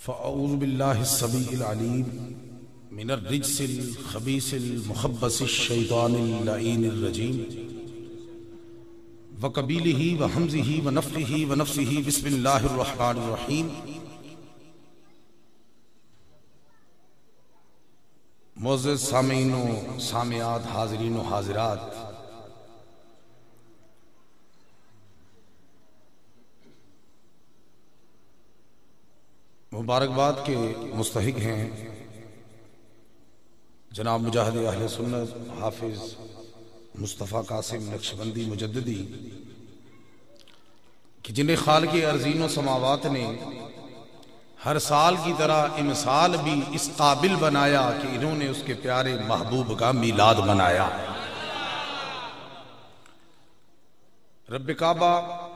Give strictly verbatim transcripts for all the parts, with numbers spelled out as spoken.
فأعوذ باللہ السمیع العلیم من الرجس الخبیث المخبث الشیطان اللعین الرجیم وقبیلہ وحمزہ ونفخہ ونفثہ بسم اللہ الرحمن الرحیم۔ معزز سامعین و سامعات، حاضرین و حاضرات، مبارکباد کے مستحق ہیں جناب مجاہد اہل سنت حافظ مصطفیٰ قاسم نقشبندی مجددی کہ جنہیں خالق ارضین و سماوات نے ہر سال کی طرح امسال بھی اس قابل بنایا کہ انہوں نے اس کے پیارے محبوب کا میلاد منایا۔ رب کعبہ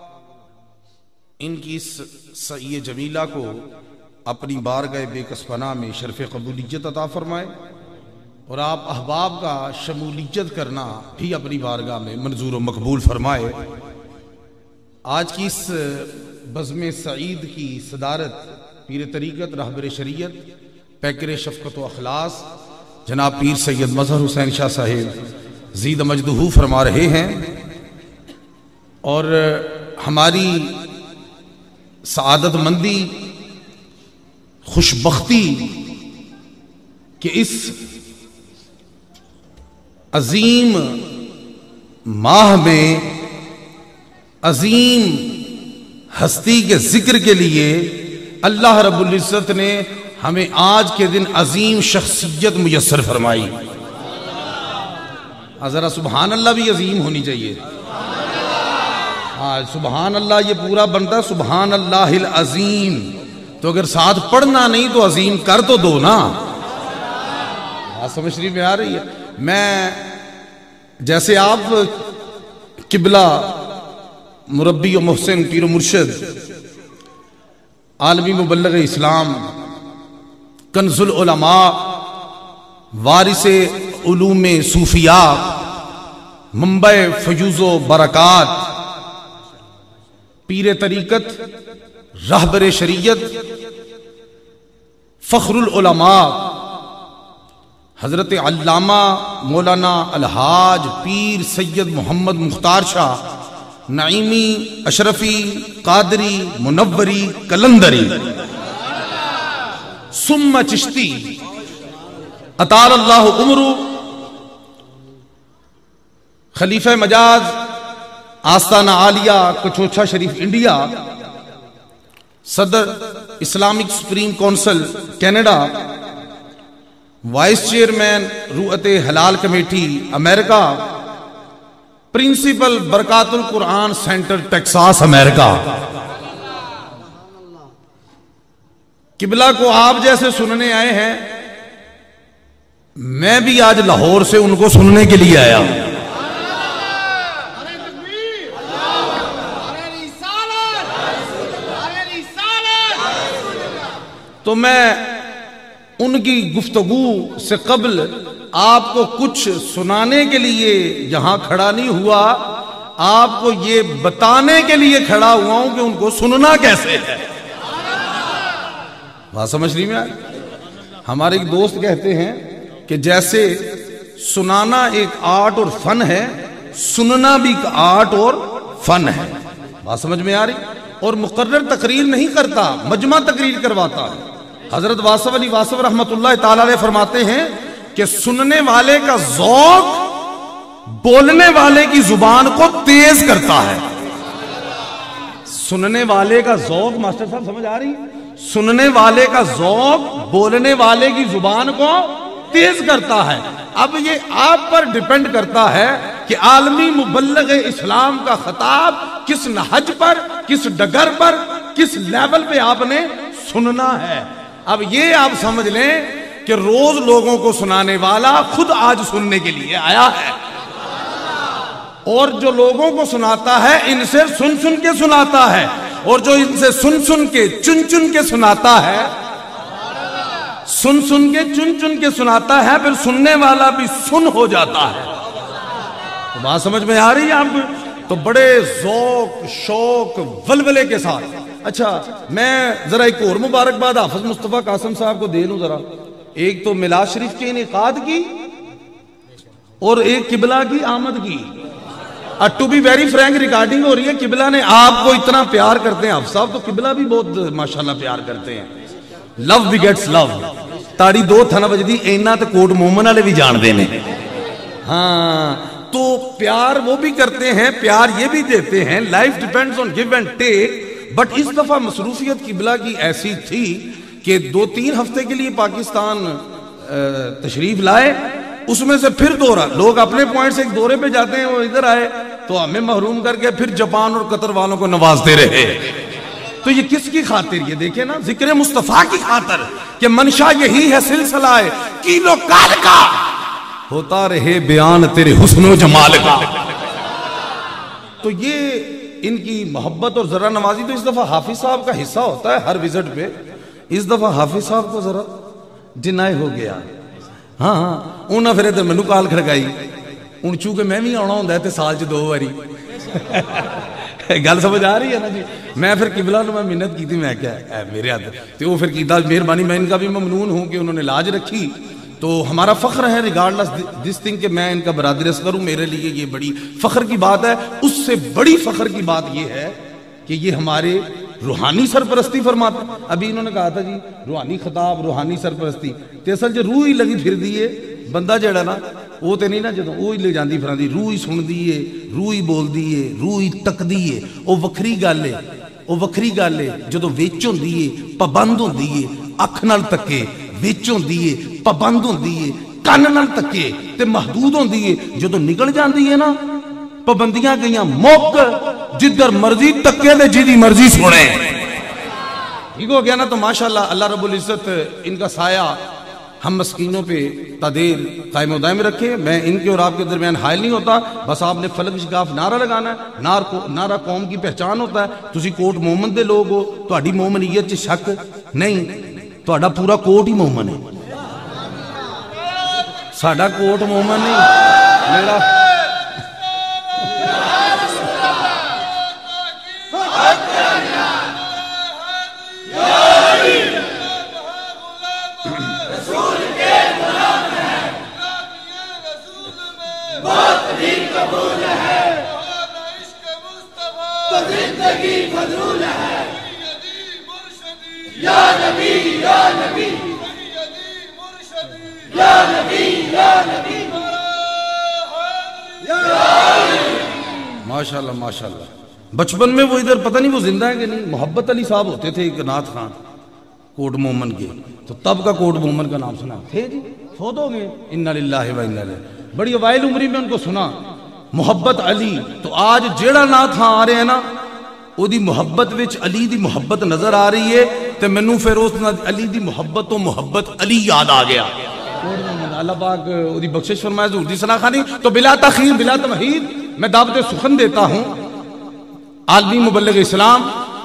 ان کی اس سعی جمیلہ کو اپنی بارگاہ بے کس پناہ میں شرف قبولیت عطا فرمائے، اور آپ احباب کا شمولیت کرنا بھی اپنی بارگاہ میں منظور و مقبول فرمائے۔ آج کی اس بزم سعید کی صدارت پیر طریقت رہبر شریعت پیکر شفقت و اخلاص جناب پیر سید مظہر حسین شاہ صاحب زید مجدہ فرما رہے ہیں، اور ہماری سعادت مندی خوشبختی کہ اس عظیم ماہ میں عظیم ہستی کے ذکر کے لیے اللہ رب العزت نے ہمیں آج کے دن عظیم شخصیت میسر فرمائی۔ ذرا سبحان اللہ بھی عظیم ہونی چاہیے۔ ہاں سبحان اللہ یہ پورا بنتا ہے سبحان اللہ العظیم، تو اگر ساتھ پڑھنا نہیں تو عظیم کر تو دو نا۔ سمجھ رہی میں آ رہی ہے؟ میں جیسے آپ قبلہ مربی و محسن پیر و مرشد عالمی مبلغ اسلام کنز العلماء وارث علوم صوفیاء منبع فیوز و برکات پیر طریقت رہبر شریعت فخر العلماء حضرت علامہ مولانا الحاج پیر سید محمد مختار شاہ نعیمی اشرفی قادری منوری کلندری ثم چشتی اطال اللہ عمرو خلیفہ مجاز آستانہ عالیہ کچوچھا شریف انڈیا، صدر Islamic supreme council Canada, vice chairman روعت حلال کمیٹی امریکہ، پرنسپل برکات القرآن سینٹر ٹیکساس امریکہ۔ قبلہ کو آپ جیسے سننے آئے ہیں، میں بھی آج لاہور سے ان کو سننے کے لیے آیا۔ تو میں ان کی گفتگو سے قبل آپ کو کچھ سنانے کے لیے یہاں کھڑا نہیں ہوا، آپ کو یہ بتانے کے لیے کھڑا ہوا ہوں کہ ان کو سننا کیسے ہے۔ بات سمجھ رہی میں؟ ہمارے ایک دوست کہتے ہیں کہ جیسے سنانا ایک آرٹ اور فن ہے، سننا بھی ایک آرٹ اور فن ہے۔ بات سمجھ میں آ رہی؟ اور مقرر تقریر نہیں کرتا، مجمع تقریر کرواتا ہے۔ حضرت واصف علی واصف رحمت اللہ تعالی علیہ فرماتے ہیں کہ سننے والے کا ذوق بولنے والے کی زبان کو تیز کرتا ہے۔ سننے والے کا ذوق، ماسٹر صاحب سمجھ آ رہی؟ سننے والے کا ذوق بولنے والے کی زبان کو تیز کرتا ہے۔ اب یہ آپ پر ڈیپینڈ کرتا ہے کہ عالمی مبلغ اسلام کا خطاب کس نہج پر، کس ڈگر پر، کس لیول پہ آپ نے سننا ہے۔ اب یہ آپ سمجھ لیں کہ روز لوگوں کو سنانے والا خود آج سننے کے لیے آیا ہے، اور جو لوگوں کو سناتا ہے ان سے سن سن کے سناتا ہے، اور جو ان سے سن سن کے چن چن کے سناتا ہے، سن سن کے چن چن کے سناتا ہے، پھر سننے والا بھی سن ہو جاتا ہے۔ تو بات سمجھ میں آ رہی ہے آپ کو؟ تو بڑے ذوق شوق ولولے کے ساتھ اچھا میں ذرا ایک اور مبارکباد حافظ مصطفیٰ قاسم صاحب کو دے لوں ذرا. ایک تو میلاد شریف کے انعقاد کی اور ایک قبلہ کی آمد کی. To be very frank recording ہو رہی ہے. قبلہ نے آپ کو اتنا پیار کرتے ہیں حافظ صاحب, تو قبلہ بھی بہت ماشاءاللہ پیار کرتے ہیں. لو begets لو. تاڑی دو تھنا بجدی اینا تے کوٹ مومن والے بھی جان دینے. ہاں تو پیار وہ بھی کرتے ہیں, پیار یہ بھی دیتے ہیں. Life depends on give and take. But اس دفعہ مصروفیت قبلہ کی ایسی تھی کہ دو تین ہفتے کے لیے پاکستان تشریف لائے. اس میں سے پھر دورہ, لوگ اپنے پوائنٹ سے ایک دورے پہ جاتے ہیں, وہ ادھر آئے تو ہمیں محروم کر کے پھر جاپان اور قطر والوں کو نوازتے رہے. تو یہ کس کی خاطر؟ یہ دیکھیں نا, ذکر مصطفیٰ کی خاطر کہ منشا یہی ہے سلسلہ ہے کیلو کال کا, ہوتا رہے بیان تیرے حسن و جمال کا. تو یہ ان کی محبت اور ذرا نوازی. تو اس دفعہ حافظ صاحب کا حصہ ہوتا ہے ہر وزٹ پہ. اس دفعہ حافظ صاحب کو ذرا ڈینائی ہو گیا. ہاں ہاں انہاں پھر تے مینوں کال کھڑکائی. ہن چونکہ میں بھی آنا ہوندا ہے تے سال چ دو واری. گل سمجھ آ رہی ہے نا جی. میں پھر قبلہ نو میں محنت کی تھی, میں کیا اے میرے ہاتھ تے وہ پھر کیتا مہربانی. میں ان کا بھی ممنون ہوں کہ انہوں نے لاج رکھی. تو ہمارا فخر ہے ریگارڈلس دس تھنگ کہ میں ان کا برادر اصغر ہوں. میرے لیے یہ بڑی فخر کی بات ہے. اس سے بڑی فخر کی بات یہ ہے کہ یہ ہمارے روحانی سرپرستی فرماتے. ابھی انہوں نے کہا تھا جی روحانی خطاب, روحانی سرپرستی. تے اصل جو روح ہی لگی پھر دیئے بندہ جڑا نا وہ تے نہیں نا, جدوں وہ ہی لے جاندی پھر دی روح ہی سن دیئے, روح ہی بول دیئے, روح ہی تک دیئے. وہ وکھری گل ہے, وہ وکھری گل ہے جدوں وچ ہوندی ہے, پابند ہوندی ہے, اکھ نال تکے, وچ ہوندی ہے, پابند ہوندی ہے, کن نال تکے تے محدود ہوندی ہے. جدوں نکل جاندی ہے نا پابندیاں گئیاں موک, جدھر مرضی تکے دے جیدی مرضی سنے. ٹھیک ہو گیا نا. تو ماشاءاللہ اللہ رب العزت ان کا سایہ ہم مسکینوں پہ تدیر قائم و دائم رکھے. میں ان کے اور آپ کے درمیان حائل نہیں ہوتا. بس آپ نے فلک شگاف نعرہ لگانا ہے. نار کو نعرہ قوم کی پہچان ہوتا ہے. تسی کوٹ مومن دے لوگ ہو, تہاڈی مومنیت چ شک نہیں, تہاڈا پورا کوٹ ہی مومن ہے. ساڈا کوٹ مومن نہیں, میرا ماشاءاللہ ماشاءاللہ. بچپن میں وہ ادھر پتہ نہیں وہ زندہ ہے کہ نہیں, محبت علی صاحب ہوتے تھے ایک نعت خان کوٹ مومن کے. تو تب کا کوٹ مومن کا نام سنا تھے جی, فوت ہو گئے. انا للہ و انا الیہ. بڑی اوائل عمری میں ان کو سنا محبت علی. تو آج جیڑا نعت خان آ رہے ہیں نا وہ دی محبت وچ علی دی محبت نظر آ رہی ہے. تے مینوں پھر اس علی دی محبت تو محبت علی یاد آ گیا. اللہ پاک وہ دی بخشش فرمائے حضور دی ثنا خوانی. تو بلا تاخیر بلا تمہید میں دعوت سخن دیتا ہوں عالمی مبلغ اسلام,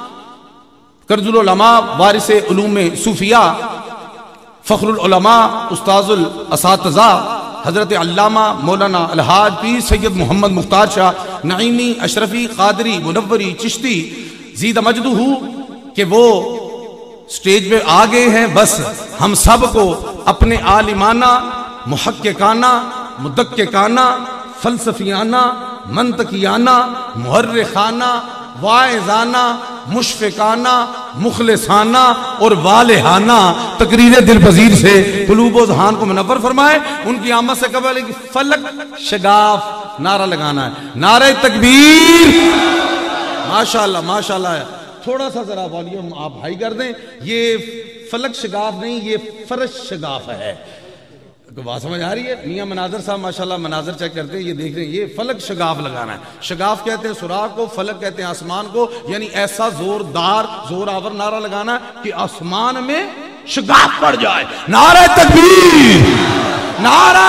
کنز العلماء, وارث علوم صوفیہ, فخر العلماء, استاذ الاساتذہ, حضرت علامہ مولانا الحاج پیر سید محمد مختار شاہ نعیمی اشرفی قادری منوری چشتی زید مجدہ, کہ وہ سٹیج پہ آ گئے ہیں. بس ہم سب کو اپنے عالمانہ, محققانہ, مدققانہ, فلسفیانہ, منطقیانہ, محرخانہ, واعظانہ, مشفقانہ, مخلصانہ اور والہانہ تقریر دل پذیر سے قلوب و ذہان کو منور فرمائے. ان کی آمد سے قبل ایک فلک شگاف نعرہ لگانا ہے. نعرہ تکبیر. ماشاءاللہ ماشاءاللہ. تھوڑا سا ذرا والیوم آپ ہائی کر دیں. یہ فلک شگاف نہیں, یہ فرش شگاف ہے. بات سمجھ آ رہی ہے؟ میاں مناظر صاحب ماشاءاللہ مناظر چیک کرتے ہیں. یہ دیکھ رہے ہیں, یہ فلک شگاف لگانا ہے. شگاف کہتے ہیں سراغ کو, فلک کہتے ہیں آسمان کو. یعنی ایسا زوردار زور آور نعرہ لگانا ہے کہ آسمان میں شگاف پڑ جائے. نعرہ تکبیر, نعرہ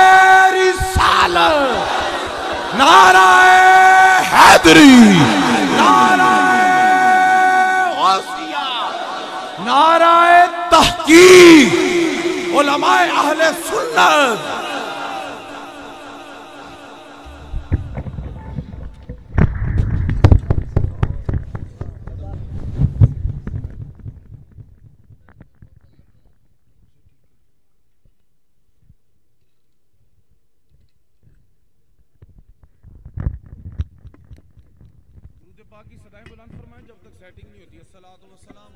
رسالت, نعرہ حیدری, نعرہ غوثیہ, نعرہ تحقیق, علماء اہل سنت. پاک کی صدائیں بلند فرمائیں جب تک سیٹنگ نہیں ہوتی ہے. الصلاۃ والسلام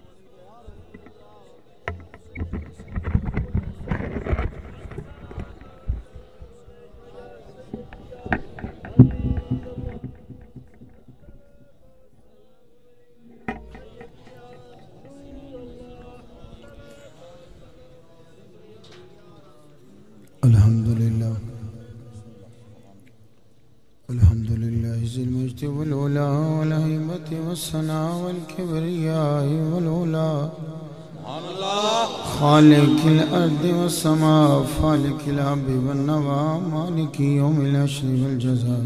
الحمدللہ الحمدللہ ذی المجد والعلا والہیبت والثناء والکبریاء والعلا خالق الارض والسماء فالق الحب والنوى مالک یوم الحشر والجزاء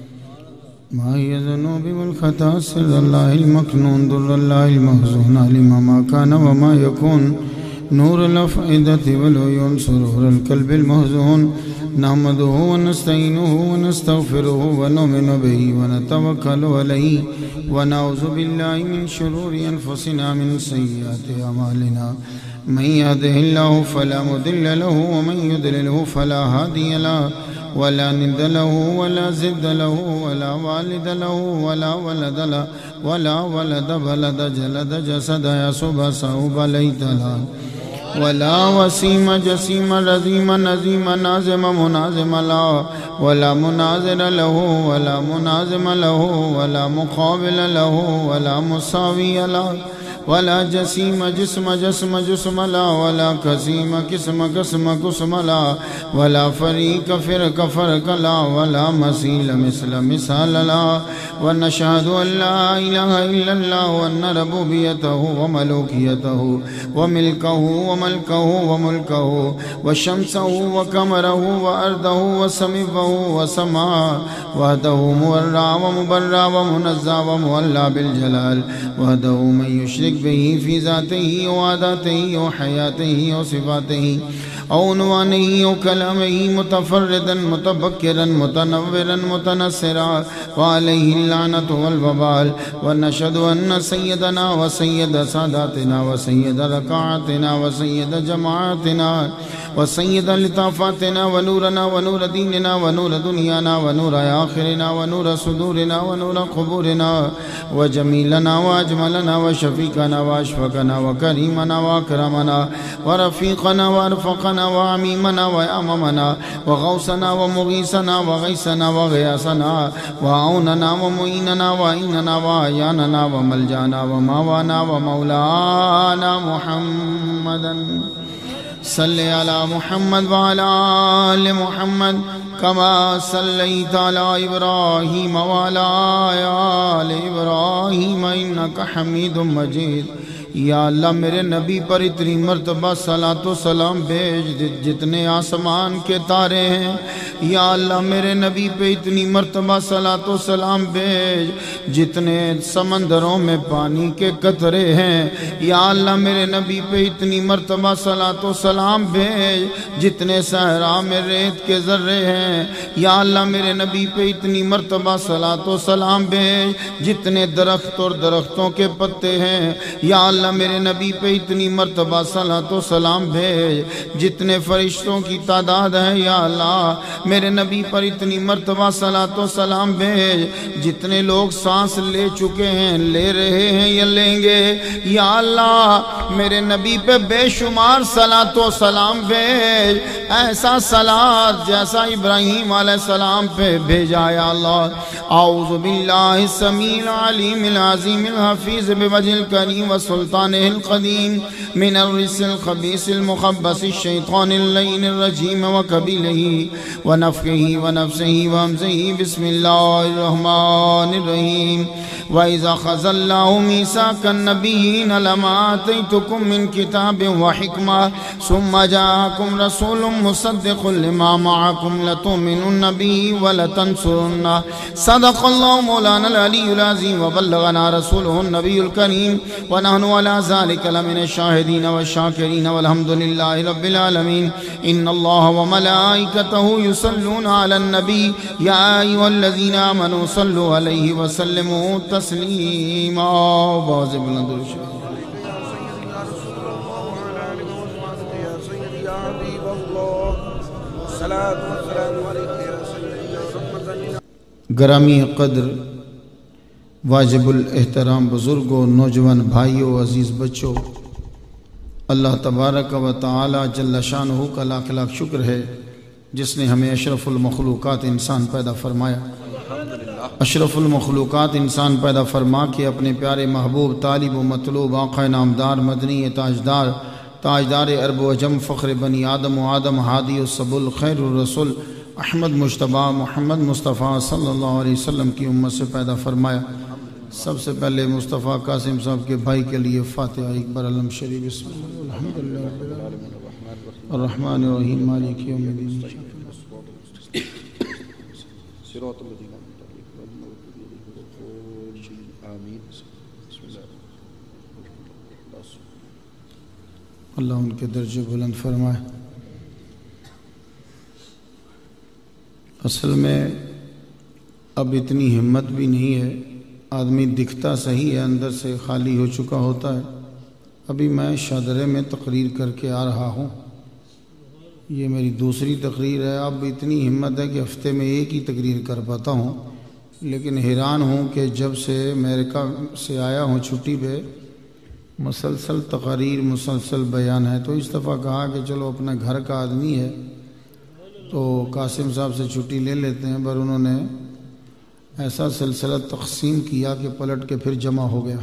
ماہی الذنوب والخطا سر اللہ المکنون در اللہ المخزون علم ما کان وما یکون نور الافئدة والعیون سرور القلب المحزون نحمده ونستعینه ونستغفره ونؤمن به ونتوکل علیه ونعوذ بالله من شرور انفسنا من سیئات اعمالنا من يهده الله فلا مضل له ومن يضلله فلا هادي له ولا ند له ولا زد له ولا والد له ولا ولد له ولا ولد بلد جلد جسد يصب صوب ليت له ولا وسيم جسيم رزيم نزيم نازم منازم له ولا مناظر له ولا منازم له ولا مقابل له ولا مساوي له ولا جسيم جسم جسم جسم لا ولا قسيم قسم قسم قسم لا ولا فريق فرق فرق لا ولا مثيل مثل مثال لا ونشهد أن لا إله إلا الله وأن ربوبيته وملوكيته وملكه وملكه وملكه وشمسه وقمره وأرضه وسمفه وسماء وحده مورع ومبرع ومنزع ومولى بالجلال وحده من يشرك به في ذاته وعاداته وحياته وصفاته أو عنوانه وكلامه متفردا متبكرا متنورا متنصرا وعليه اللعنة والوبال ونشهد أن سيدنا وسيد ساداتنا وسيد ركعاتنا وسيد جماعاتنا وسيد لطافاتنا ونورنا ونور ديننا ونور دنيانا ونور آخرنا ونور صدورنا ونور قبورنا وجميلنا وأجملنا وشفيقنا وأشفقنا وكريمنا وأكرمنا ورفيقنا وأرفقنا وعميمنا وأممنا وغوثنا ومغيثنا وغيثنا وغياثنا وعوننا ومعيننا وعيننا وعياننا وملجانا وماوانا ومولانا محمدا صل على محمد وعلى آل محمد كما صليت على إبراهيم وعلى آل إبراهيم إنك حميد مجيد. یا اللہ میرے نبی پر اتنی مرتبہ صلاۃ و سلام بھیج جتنے آسمان کے تارے ہیں. یا اللہ میرے نبی پہ اتنی مرتبہ صلاۃ و سلام بھیج جتنے سمندروں میں پانی کے قطرے ہیں. یا اللہ میرے نبی پہ اتنی مرتبہ صلاۃ و سلام بھیج جتنے صحرا میں ریت کے ذرے ہیں. یا اللہ میرے نبی پہ اتنی مرتبہ صلاۃ و سلام بھیج جتنے درخت اور درختوں کے پتے ہیں. یا اللہ اللہ میرے نبی پہ اتنی مرتبہ صلاۃ و سلام بھیج جتنے فرشتوں کی تعداد ہے. یا اللہ میرے نبی پر اتنی مرتبہ صلاۃ و سلام بھیج جتنے لوگ سانس لے چکے ہیں, لے رہے ہیں یا لیں گے. یا اللہ میرے نبی پہ بے شمار صلاۃ و سلام بھیج, ایسا صلاۃ جیسا ابراہیم علیہ السلام پہ بھیجا. یا اللہ اعوذ باللہ السمیع العلیم العظیم الحفیظ بوجہ الکریم وسلطانہ القدیم من الرجس الخبیث المخبث الشیطان اللعین الرجیم وقبیلہ ونفخہ ونفسہ وہمزہ. بسم اللہ الرحمن الرحیم. وَإِذَا خَذَ اللَّهُ مِيثَاقَ النَّبِيِّينَ لَمَا آتَيْتُكُم مِّن كِتَابٍ وَحِكْمَةٍ ثُمَّ جَاءَكُمْ رَسُولٌ مُّصَدِّقٌ لِّمَا مَعَكُمْ لَتُؤْمِنُنَّ بِهِ وَلَتَنصُرُنَّهُ. صدق الله مولانا العلي العظيم وبلغنا رسوله النبي الكريم ونحن على ذلك لمن الشاهدين والشاكرين والحمد لله رب العالمين. إن الله وملائكته يصلون على النبي يا أيها الذين آمنوا صلوا عليه وسلموا تسليما. واجب الندر گرامی قدر واجب الاحترام بزرگوں، نوجوان بھائیوں، عزیز بچوں، اللہ تبارک و تعالی جل شانہ کا لاکھ لاکھ شکر ہے جس نے ہمیں اشرف المخلوقات انسان پیدا فرمایا۔ اشرف المخلوقات انسان پیدا فرما کے اپنے پیارے محبوب طالب و مطلوب آقا نامدار مدنی تاجدار تاجدار عرب و عجم فخر بنی آدم و آدم ہادی و سبل خیر الرسول احمد مجتبیٰ محمد مصطفیٰ صلی اللہ علیہ وسلم کی امت سے پیدا فرمایا۔ سب سے پہلے مصطفیٰ قاسم صاحب کے بھائی کے لیے فاتحہ اکبر علم شریف۔ بسم اللہ الحمدللہ رب العالمین الرحمن الرحیم مالک یوم الدین۔ اللہ ان کے درجے بلند فرمائے۔ اصل میں اب اتنی ہمت بھی نہیں ہے، آدمی دکھتا صحیح ہے اندر سے خالی ہو چکا ہوتا ہے۔ ابھی میں شادرے میں تقریر کر کے آ رہا ہوں، یہ میری دوسری تقریر ہے۔ اب اتنی ہمت ہے کہ ہفتے میں ایک ہی تقریر کر پاتا ہوں، لیکن حیران ہوں کہ جب سے امریکہ سے آیا ہوں چھٹی پہ مسلسل تقاریر مسلسل بیان ہے، تو اس دفعہ کہا کہ چلو اپنے گھر کا آدمی ہے تو قاسم صاحب سے چھٹی لے لیتے ہیں، پر انہوں نے ایسا سلسلہ تقسیم کیا کہ پلٹ کے پھر جمع ہو گیا،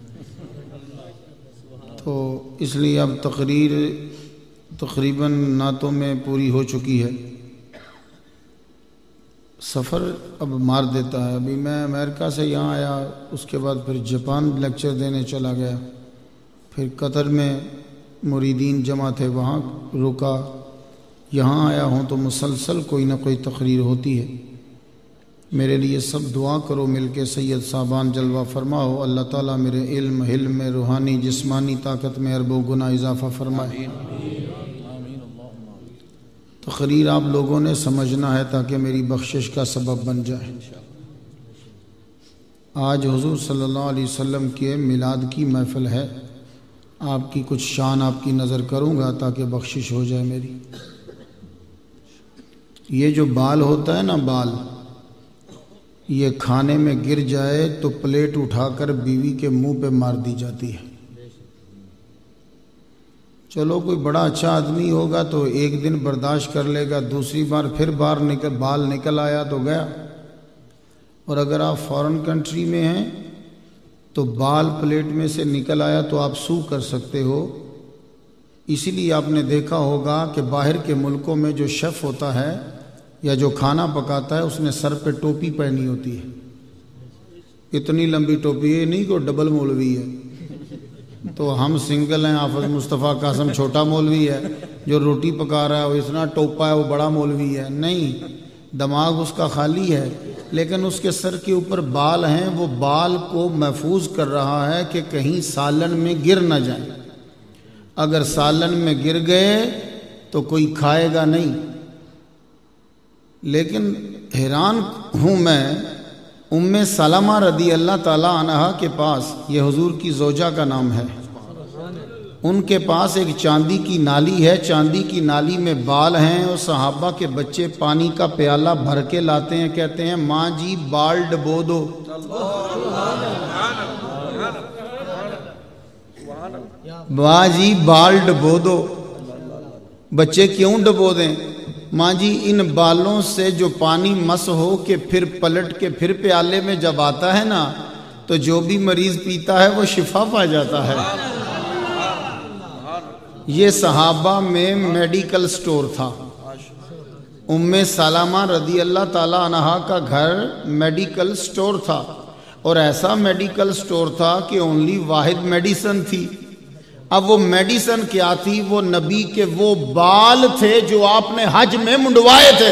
تو اس لیے اب تقریر تقریباً نعتوں میں پوری ہو چکی ہے۔ سفر اب مار دیتا ہے۔ ابھی میں امریکہ سے یہاں آیا، اس کے بعد پھر جاپان لیکچر دینے چلا گیا، پھر قطر میں مریدین جمع تھے وہاں رکا، یہاں آیا ہوں تو مسلسل کوئی نہ کوئی تقریر ہوتی ہے۔ میرے لیے سب دعا کرو مل کے، سید صاحبان جلوہ فرماؤ، اللہ تعالیٰ میرے علم حلم میں روحانی جسمانی طاقت میں ارب و گنا اضافہ فرمائے۔ تقریر آپ لوگوں نے سمجھنا ہے تاکہ میری بخشش کا سبب بن جائے۔ آج حضور صلی اللہ علیہ وسلم کے میلاد کی محفل ہے، آپ کی کچھ شان آپ کی نظر کروں گا تاکہ بخشش ہو جائے میری۔ یہ جو بال ہوتا ہے نا بال، یہ کھانے میں گر جائے تو پلیٹ اٹھا کر بیوی کے منہ پہ مار دی جاتی ہے۔ چلو کوئی بڑا اچھا آدمی ہوگا تو ایک دن برداشت کر لے گا، دوسری بار پھر بار نکل بال نکل آیا تو گیا۔ اور اگر آپ فارن کنٹری میں ہیں تو بال پلیٹ میں سے نکل آیا تو آپ سو کر سکتے ہو۔ اسی لیے آپ نے دیکھا ہوگا کہ باہر کے ملکوں میں جو شیف ہوتا ہے یا جو کھانا پکاتا ہے اس نے سر پہ ٹوپی پہنی ہوتی ہے، اتنی لمبی ٹوپی، یہ نہیں کہ ڈبل مولوی ہے۔ تو ہم سنگل ہیں، حافظ مصطفیٰ قاسم چھوٹا مولوی ہے، جو روٹی پکا رہا ہے وہ اتنا ٹوپا ہے وہ بڑا مولوی ہے، نہیں، دماغ اس کا خالی ہے، لیکن اس کے سر کے اوپر بال ہیں، وہ بال کو محفوظ کر رہا ہے کہ کہیں سالن میں گر نہ جائیں۔ اگر سالن میں گر گئے تو کوئی کھائے گا نہیں۔ لیکن حیران ہوں میں ام سلمہ رضی اللہ تعالیٰ عنہا کے پاس، یہ حضور کی زوجہ کا نام ہے، ان کے پاس ایک چاندی کی نالی ہے، چاندی کی نالی میں بال ہیں، اور صحابہ کے بچے پانی کا پیالہ بھر کے لاتے ہیں، کہتے ہیں ماں جی بال ڈبو دو۔ ماں جی بال ڈبو دو۔ بچے کیوں ڈبو دیں؟ ماں جی ان بالوں سے جو پانی مس ہو کے پھر پلٹ کے پھر پیالے میں جب آتا ہے نا تو جو بھی مریض پیتا ہے وہ شفا پا جاتا ہے۔ یہ صحابہ میں میڈیکل سٹور تھا۔ ام سلمہ رضی اللہ تعالیٰ عنہا کا گھر میڈیکل سٹور تھا، اور ایسا میڈیکل سٹور تھا کہ اونلی واحد میڈیسن تھی۔ اب وہ میڈیسن کیا تھی؟ وہ نبی کے وہ بال تھے جو آپ نے حج میں منڈوائے تھے،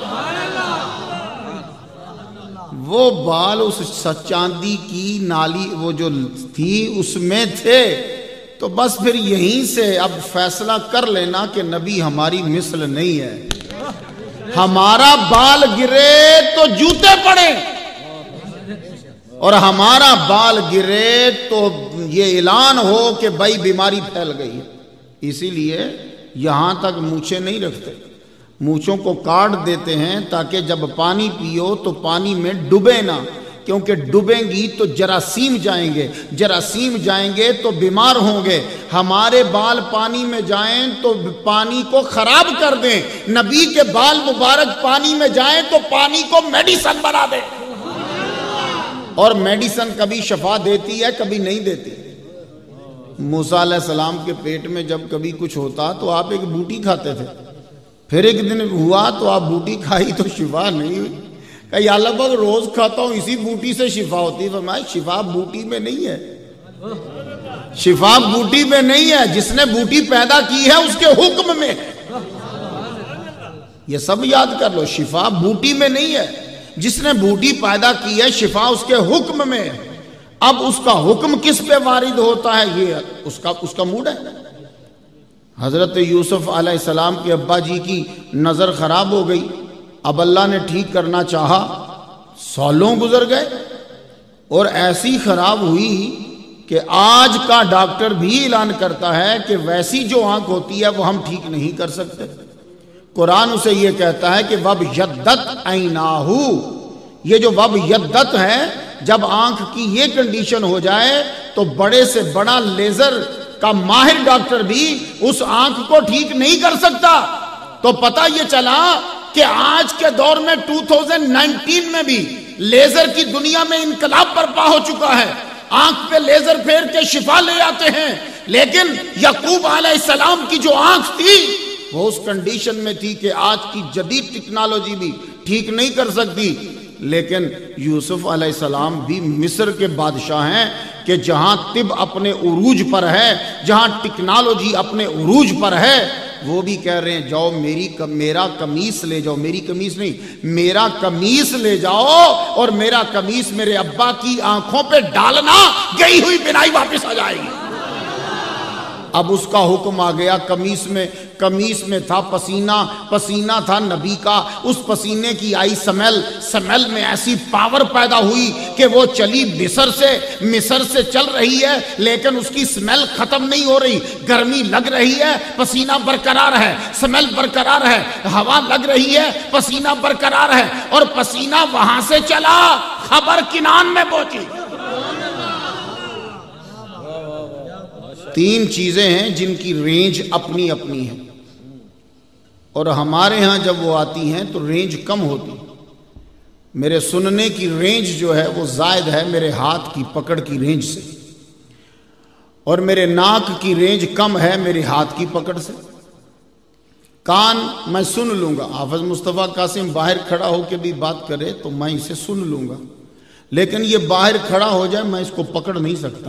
وہ بال اس چاندی کی نالی وہ جو تھی اس میں تھے۔ تو بس پھر یہیں سے اب فیصلہ کر لینا کہ نبی ہماری مثل نہیں ہے۔ ہمارا بال گرے تو جوتے پڑے، اور ہمارا بال گرے تو یہ اعلان ہو کہ بھائی بیماری پھیل گئی ہے۔ اسی لیے یہاں تک مونچھیں نہیں رکھتے، مونچھوں کو کاٹ دیتے ہیں تاکہ جب پانی پیو تو پانی میں ڈوبے نہ، کیونکہ ڈوبیں گی تو جراثیم جائیں گے، جراثیم جائیں گے تو بیمار ہوں گے، ہمارے بال پانی میں جائیں تو پانی کو خراب کر دیں، نبی کے بال مبارک پانی میں جائیں تو پانی کو میڈیسن بنا دیں۔ اور میڈیسن کبھی شفا دیتی ہے کبھی نہیں دیتی۔ موسیٰ علیہ السلام کے پیٹ میں جب کبھی کچھ ہوتا تو آپ ایک بوٹی کھاتے تھے، پھر ایک دن ہوا تو آپ بوٹی کھائی تو شفا نہیں ہوئی، کہ یا اللہ پاک روز کھاتا ہوں اسی بوٹی سے شفا ہوتی ہے۔ فرمایا شفا بوٹی میں نہیں ہے، شفا بوٹی میں نہیں ہے، جس نے بوٹی پیدا کی ہے اس کے حکم میں ہے۔ یہ سب یاد کر لو، شفا بوٹی میں نہیں ہے، جس نے بوٹی پیدا کی ہے شفا اس کے حکم میں ہے۔ اب اس کا حکم کس پہ وارد ہوتا ہے یہ اس کا اس کا موڈ ہے۔ حضرت یوسف علیہ السلام کے ابا جی کی نظر خراب ہو گئی، اب اللہ نے ٹھیک کرنا چاہا، سالوں گزر گئے اور ایسی خراب ہوئی کہ آج کا ڈاکٹر بھی اعلان کرتا ہے کہ ویسی جو آنکھ ہوتی ہے وہ ہم ٹھیک نہیں کر سکتے۔ قرآن اسے یہ کہتا ہے کہ وب یدت عیناہو، یہ جو وب یدت ہے، جب آنکھ کی یہ کنڈیشن ہو جائے تو بڑے سے بڑا لیزر کا ماہر ڈاکٹر بھی اس آنکھ کو ٹھیک نہیں کر سکتا۔ تو پتہ یہ چلا کہ آج کے دور میں دو ہزار انیس میں بھی لیزر کی دنیا میں انقلاب برپا ہو چکا ہے، آنکھ پہ لیزر پھیر کے شفا لے آتے ہیں، لیکن یعقوب علیہ السلام کی جو آنکھ تھی وہ اس کنڈیشن میں تھی کہ آج کی جدید ٹیکنالوجی بھی ٹھیک نہیں کر سکتی۔ لیکن یوسف علیہ السلام بھی مصر کے بادشاہ ہیں کہ جہاں طب اپنے عروج پر ہے، جہاں ٹیکنالوجی اپنے عروج پر ہے، وہ بھی کہہ رہے ہیں جاؤ میری میرا قمیص لے جاؤ، میری قمیص نہیں میرا قمیص لے جاؤ اور میرا قمیص میرے ابا کی آنکھوں پہ ڈالنا، گئی ہوئی بینائی واپس آ جائے گی۔ اب اس کا حکم آ گیا، قمیص میں قمیص میں تھا پسینہ، پسینہ تھا نبی کا، اس پسینے کی آئی سمیل، سمیل میں ایسی پاور پیدا ہوئی کہ وہ چلی مصر سے مصر سے چل رہی ہے، لیکن اس کی سمیل ختم نہیں ہو رہی، گرمی لگ رہی ہے، پسینہ برقرار ہے، سمیل برقرار ہے، ہوا لگ رہی ہے، پسینہ برقرار ہے، اور پسینہ وہاں سے چلا خبر کنان میں پہنچی۔ تین چیزیں ہیں جن کی رینج اپنی اپنی ہے، اور ہمارے ہاں جب وہ آتی ہیں تو رینج کم ہوتی۔ میرے سننے کی رینج جو ہے وہ زائد ہے میرے ہاتھ کی پکڑ کی رینج سے، اور میرے ناک کی رینج کم ہے میرے ہاتھ کی پکڑ سے۔ کان میں سن لوں گا، حافظ مصطفیٰ قاسم باہر کھڑا ہو کے بھی بات کرے تو میں اسے سن لوں گا، لیکن یہ باہر کھڑا ہو جائے میں اس کو پکڑ نہیں سکتا،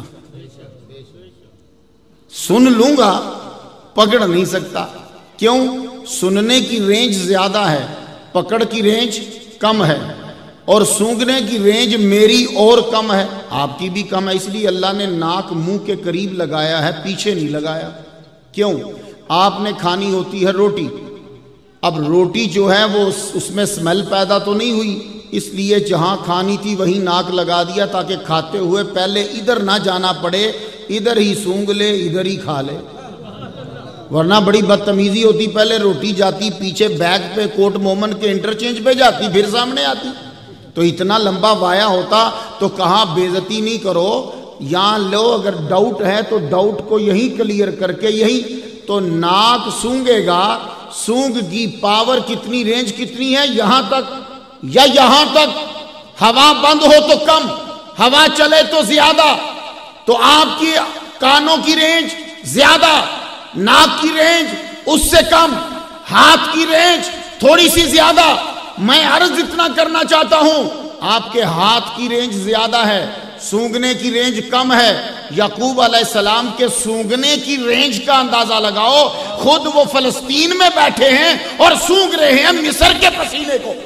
سن لوں گا پکڑ نہیں سکتا۔ کیوں؟ سننے کی رینج زیادہ ہے، پکڑ کی رینج کم ہے، اور سونگنے کی رینج میری اور کم ہے، آپ کی بھی کم ہے، اس لیے اللہ نے ناک منہ کے قریب لگایا ہے، پیچھے نہیں لگایا۔ کیوں؟ آپ نے کھانی ہوتی ہے روٹی، اب روٹی جو ہے وہ اس میں سمیل پیدا تو نہیں ہوئی، اس لیے جہاں کھانی تھی وہیں ناک لگا دیا تاکہ کھاتے ہوئے پہلے ادھر نہ جانا پڑے، ادھر ہی سونگ لے ادھر ہی کھا لے، ورنہ بڑی بدتمیزی ہوتی، پہلے روٹی جاتی پیچھے بیگ پہ کوٹ مومن کے انٹرچینج پہ جاتی پھر سامنے آتی، تو اتنا لمبا وایا ہوتا تو کہاں بے عزتی نہیں کرو، یہاں لو اگر ڈاؤٹ ہے تو ڈاؤٹ کو یہیں کلیئر کر کے یہیں تو ناک سونگے گا، سونگ کی پاور کتنی رینج کتنی ہے، یہاں تک یا یہاں تک، ہوا بند ہو تو کم، ہوا چلے تو زیادہ، تو آپ کی کانوں کی رینج زیادہ، ناک کی رینج اس سے کم، ہاتھ کی رینج تھوڑی سی زیادہ۔ میں عرض اتنا کرنا چاہتا ہوں، آپ کے ہاتھ کی رینج زیادہ ہے، سونگنے کی رینج کم ہے۔ یعقوب علیہ السلام کے سونگنے کی رینج کا اندازہ لگاؤ، خود وہ فلسطین میں بیٹھے ہیں اور سونگ رہے ہیں مصر کے پسینے کو۔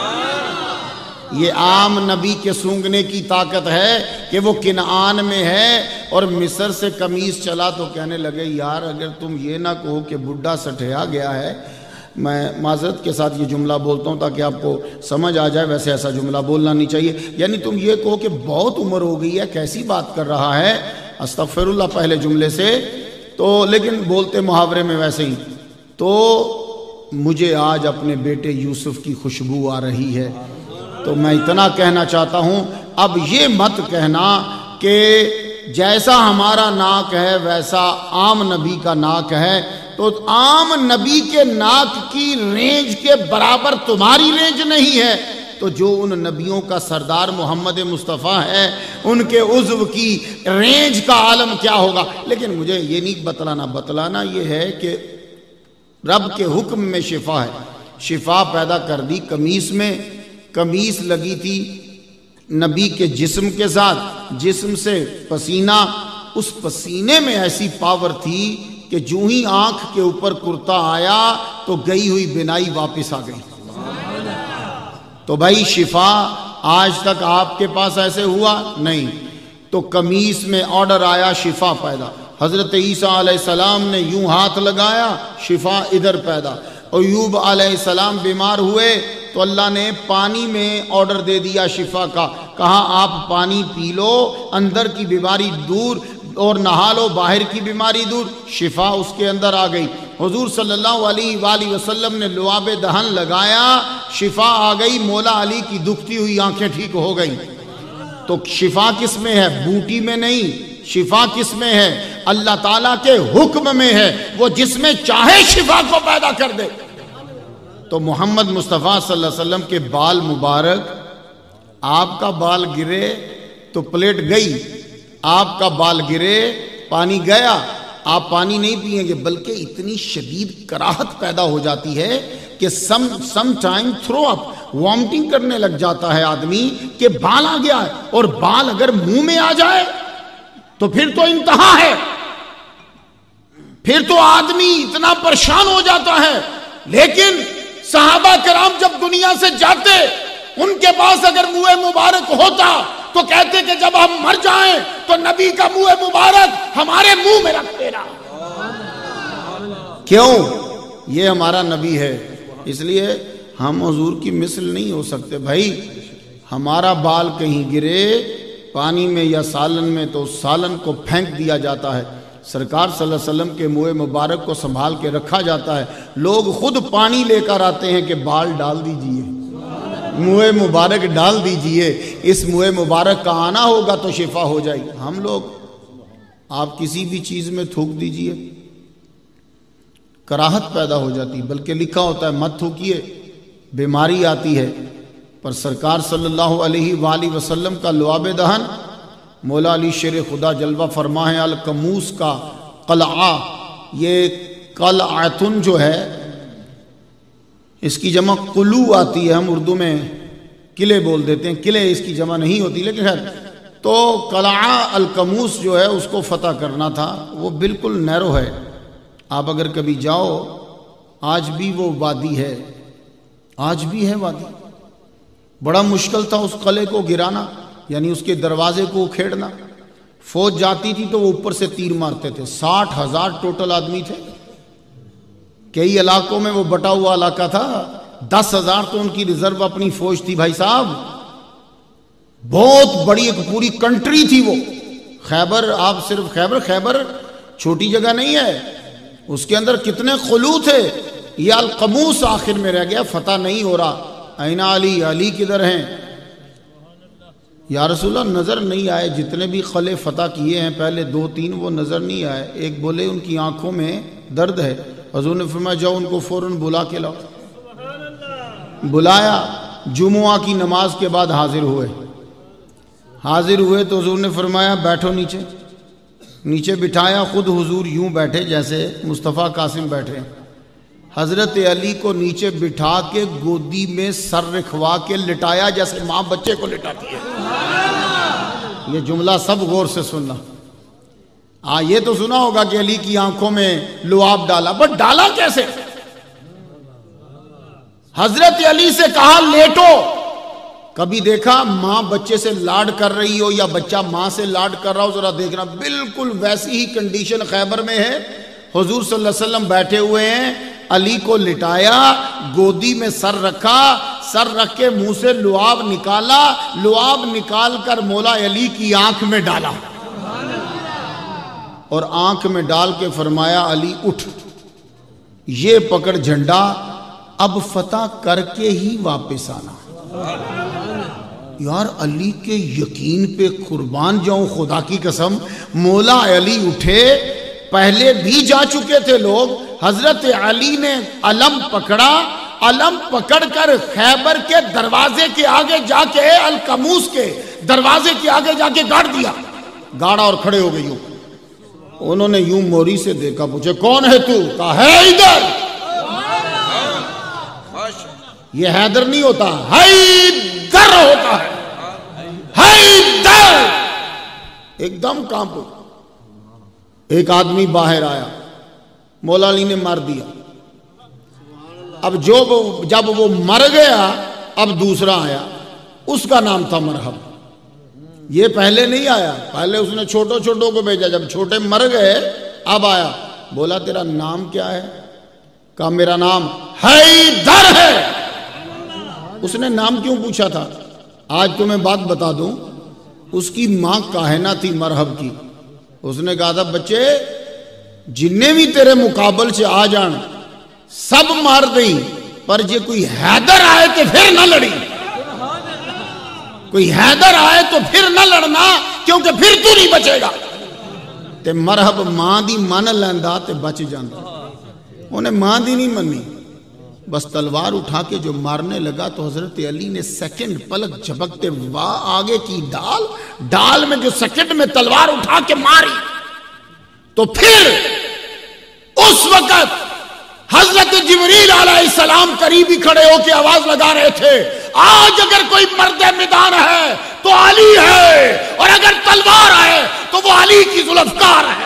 یہ عام نبی کے سونگنے کی طاقت ہے کہ وہ کنعان میں ہے اور مصر سے قمیص چلا تو کہنے لگے یار اگر تم یہ نہ کہو کہ بڈھا سٹھیا گیا ہے، میں معذرت کے ساتھ یہ جملہ بولتا ہوں تاکہ آپ کو سمجھ آ جائے، ویسے ایسا جملہ بولنا نہیں چاہیے، یعنی تم یہ کہو کہ بہت عمر ہو گئی ہے، کیسی بات کر رہا ہے، استغفر اللہ پہلے جملے سے، تو لیکن بولتے محاورے میں ویسے ہی، تو مجھے آج اپنے بیٹے یوسف کی خوشبو آ رہی ہے، تو میں اتنا کہنا چاہتا ہوں اب یہ مت کہنا کہ جیسا ہمارا ناک ہے ویسا عام نبی کا ناک ہے، تو عام نبی کے ناک کی رینج کے برابر تمہاری رینج نہیں ہے، تو جو ان نبیوں کا سردار محمد مصطفیٰ ہے ان کے عضو کی رینج کا عالم کیا ہوگا۔ لیکن مجھے یہ نہیں بتلانا بتلانا یہ ہے کہ رب کے حکم میں شفا ہے، شفا پیدا کر دی قمیص میں، قمیص لگی تھی نبی کے جسم کے ساتھ، جسم سے پسینہ، اس پسینے میں ایسی پاور تھی کہ جو ہی آنکھ کے اوپر کرتا آیا تو گئی ہوئی بینائی واپس آ گئی۔ تو بھائی شفا آج تک آپ کے پاس ایسے ہوا نہیں، تو قمیص میں آرڈر آیا شفا پیدا، حضرت عیسیٰ علیہ السلام نے یوں ہاتھ لگایا شفا ادھر پیدا، ایوب علیہ السلام بیمار ہوئے تو اللہ نے پانی میں آرڈر دے دیا شفا کا، کہا آپ پانی پی لو اندر کی بیماری دور اور نہا لو باہر کی بیماری دور، شفا اس کے اندر آ گئی۔ حضور صلی اللہ علیہ وآلہ وسلم نے لعاب دہن لگایا، شفا آ گئی، مولا علی کی دکھتی ہوئی آنکھیں ٹھیک ہو گئی۔ تو شفا کس میں ہے؟ بوٹی میں نہیں، شفا کس میں ہے؟ اللہ تعالیٰ کے حکم میں ہے، وہ جس میں چاہے شفا کو پیدا کر دے۔ تو محمد مصطفیٰ صلی اللہ علیہ وسلم کے بال مبارک، آپ کا بال گرے تو پلیٹ گئی، آپ کا بال گرے پانی گیا، آپ پانی نہیں پئیں گے، بلکہ اتنی شدید کراہت پیدا ہو جاتی ہے کہ some some time throw up, vomiting کرنے لگ جاتا ہے آدمی کہ بال آ گیا ہے، اور بال اگر منہ میں آ جائے تو پھر تو انتہا ہے، پھر تو آدمی اتنا پریشان ہو جاتا ہے۔ لیکن صحابہ کرام جب دنیا سے جاتے، ان کے پاس اگر منہ مبارک ہوتا تو کہتے کہ جب ہم مر جائیں تو نبی کا منہ مبارک ہمارے منہ میں رکھ دینا۔ کیوں؟ یہ ہمارا نبی ہے، اس لیے ہم حضور کی مثل نہیں ہو سکتے۔ بھائی ہمارا بال کہیں گرے پانی میں یا سالن میں تو اس سالن کو پھینک دیا جاتا ہے، سرکار صلی اللہ علیہ وسلم کے منہ مبارک کو سنبھال کے رکھا جاتا ہے، لوگ خود پانی لے کر آتے ہیں کہ بال ڈال دیجئے، منہ مبارک ڈال دیجئے، اس منہ مبارک کا آنا ہوگا تو شفا ہو جائے گی۔ ہم لوگ آپ کسی بھی چیز میں تھوک دیجئے کراہت پیدا ہو جاتی، بلکہ لکھا ہوتا ہے مت تھوکیے بیماری آتی ہے، پر سرکار صلی اللہ علیہ وآلہ وسلم کا لعاب دہن، مولا علی شیر خدا جلوہ فرما ہے القموس کا قلعہ، یہ قلعتن جو ہے اس کی جمع قلو آتی ہے، ہم اردو میں قلعے بول دیتے ہیں، قلعے اس کی جمع نہیں ہوتی، لیکن خیر تو قلعہ القموس جو ہے اس کو فتح کرنا تھا، وہ بالکل نیرو ہے، آپ اگر کبھی جاؤ آج بھی وہ وادی ہے، آج بھی ہے وادی، بڑا مشکل تھا اس قلعے کو گرانا، یعنی اس کے دروازے کو کھیڑنا، فوج جاتی تھی تو وہ اوپر سے تیر مارتے تھے، ساٹھ ہزار ٹوٹل آدمی تھے، کئی علاقوں میں وہ بٹا ہوا علاقہ تھا، دس ہزار تو ان کی ریزرو اپنی فوج تھی بھائی صاحب، بہت بڑی ایک پوری کنٹری تھی وہ۔ خیبر، آپ صرف خیبر خیبر چھوٹی جگہ نہیں ہے، اس کے اندر کتنے قلوع تھے، یہ القموس آخر میں رہ گیا، فتح نہیں ہو رہا۔ این علی، علی کدھر ہیں؟ یا رسول اللہ نظر نہیں آئے، جتنے بھی قلعے فتح کیے ہیں پہلے دو تین وہ نظر نہیں آئے، ایک بولے ان کی آنکھوں میں درد ہے، حضور نے فرمایا جاؤ ان کو فوراً بلا کے لاؤ، بلایا، جمعہ کی نماز کے بعد حاضر ہوئے، حاضر ہوئے تو حضور نے فرمایا بیٹھو نیچے، نیچے بٹھایا، خود حضور یوں بیٹھے جیسے مصطفیٰ قاسم بیٹھے، حضرت علی کو نیچے بٹھا کے گودی میں سر رکھوا کے لٹایا جیسے ماں بچے کو لٹاتی ہے۔ یہ جملہ سب غور سے سننا، ہاں یہ تو سنا ہوگا کہ علی کی آنکھوں میں لعاب ڈالا، بٹ ڈالا کیسے؟ حضرت علی سے کہا لیٹو۔ کبھی دیکھا ماں بچے سے لاڈ کر رہی ہو یا بچہ ماں سے لاڈ کر رہا ہو؟ ذرا دیکھنا، بالکل ویسی ہی کنڈیشن خیبر میں ہے، حضور صلی اللہ علیہ وسلم بیٹھے ہوئے ہیں، علی کو لٹایا، گودی میں سر رکھا، سر رکھ کے منہ سے لعاب نکالا، لعاب نکال کر مولا علی کی آنکھ میں ڈالا، اور آنکھ میں ڈال کے فرمایا علی اٹھ، یہ پکڑ جھنڈا، اب فتح کر کے ہی واپس آنا۔ یار علی کے یقین پہ قربان جاؤں، خدا کی قسم مولا علی اٹھے، پہلے بھی جا چکے تھے لوگ، حضرت علی نے علم پکڑا، علم پکڑ کر خیبر کے دروازے کے آگے جا کے، القموس کے دروازے کے آگے جا کے گاڑ دیا، گاڑا اور کھڑے ہو گئی ہوں۔ انہوں نے یوں موری سے دیکھا، پوچھے کون ہے تو؟ کہا ہے ادھر۔ یہ حیدر نہیں ہوتا، حیدر ہوتا ہے، حیدر۔ ایک دم کانپ ہو، ایک آدمی باہر آیا، مولا علی نے مار دیا۔ اب جو جب وہ مر گیا، اب دوسرا آیا، اس کا نام تھا مرحب۔ یہ پہلے نہیں آیا، پہلے اس نے چھوٹوں چھوٹوں کو بھیجا، جب چھوٹے مر گئے اب آیا، بولا تیرا نام کیا ہے؟ کہا میرا نام حیدر ہے۔ اس نے نام کیوں پوچھا تھا؟ آج تمہیں بات بتا دوں، اس کی ماں کاہنہ تھی مرحب کی، اس نے کہا تھا بچے جننے بھی تیرے مقابل سے آ جان سب مار دیں، پر جے کوئی حیدر آئے تو پھر نہ لڑی، کوئی حیدر آئے تو پھر نہ لڑنا، کیونکہ پھر تو نہیں بچے گا۔ تے مرحب ماں دی من لیندا تے بچ جاندا، انہیں ماں دی نہیں منی، بس تلوار اٹھا کے جو مارنے لگا تو حضرت علی نے سیکنڈ پلک جھپکتے واہ آگے کی ڈال ڈال میں جو سیکنڈ میں تلوار اٹھا کے ماری، تو پھر اس وقت حضرت جبریل علیہ السلام قریب ہی کھڑے ہو کے آواز لگا رہے تھے، آج اگر کوئی مرد میدان ہے تو علی ہے، اور اگر تلوار ہے تو وہ علی کی ذوالفقار ہے۔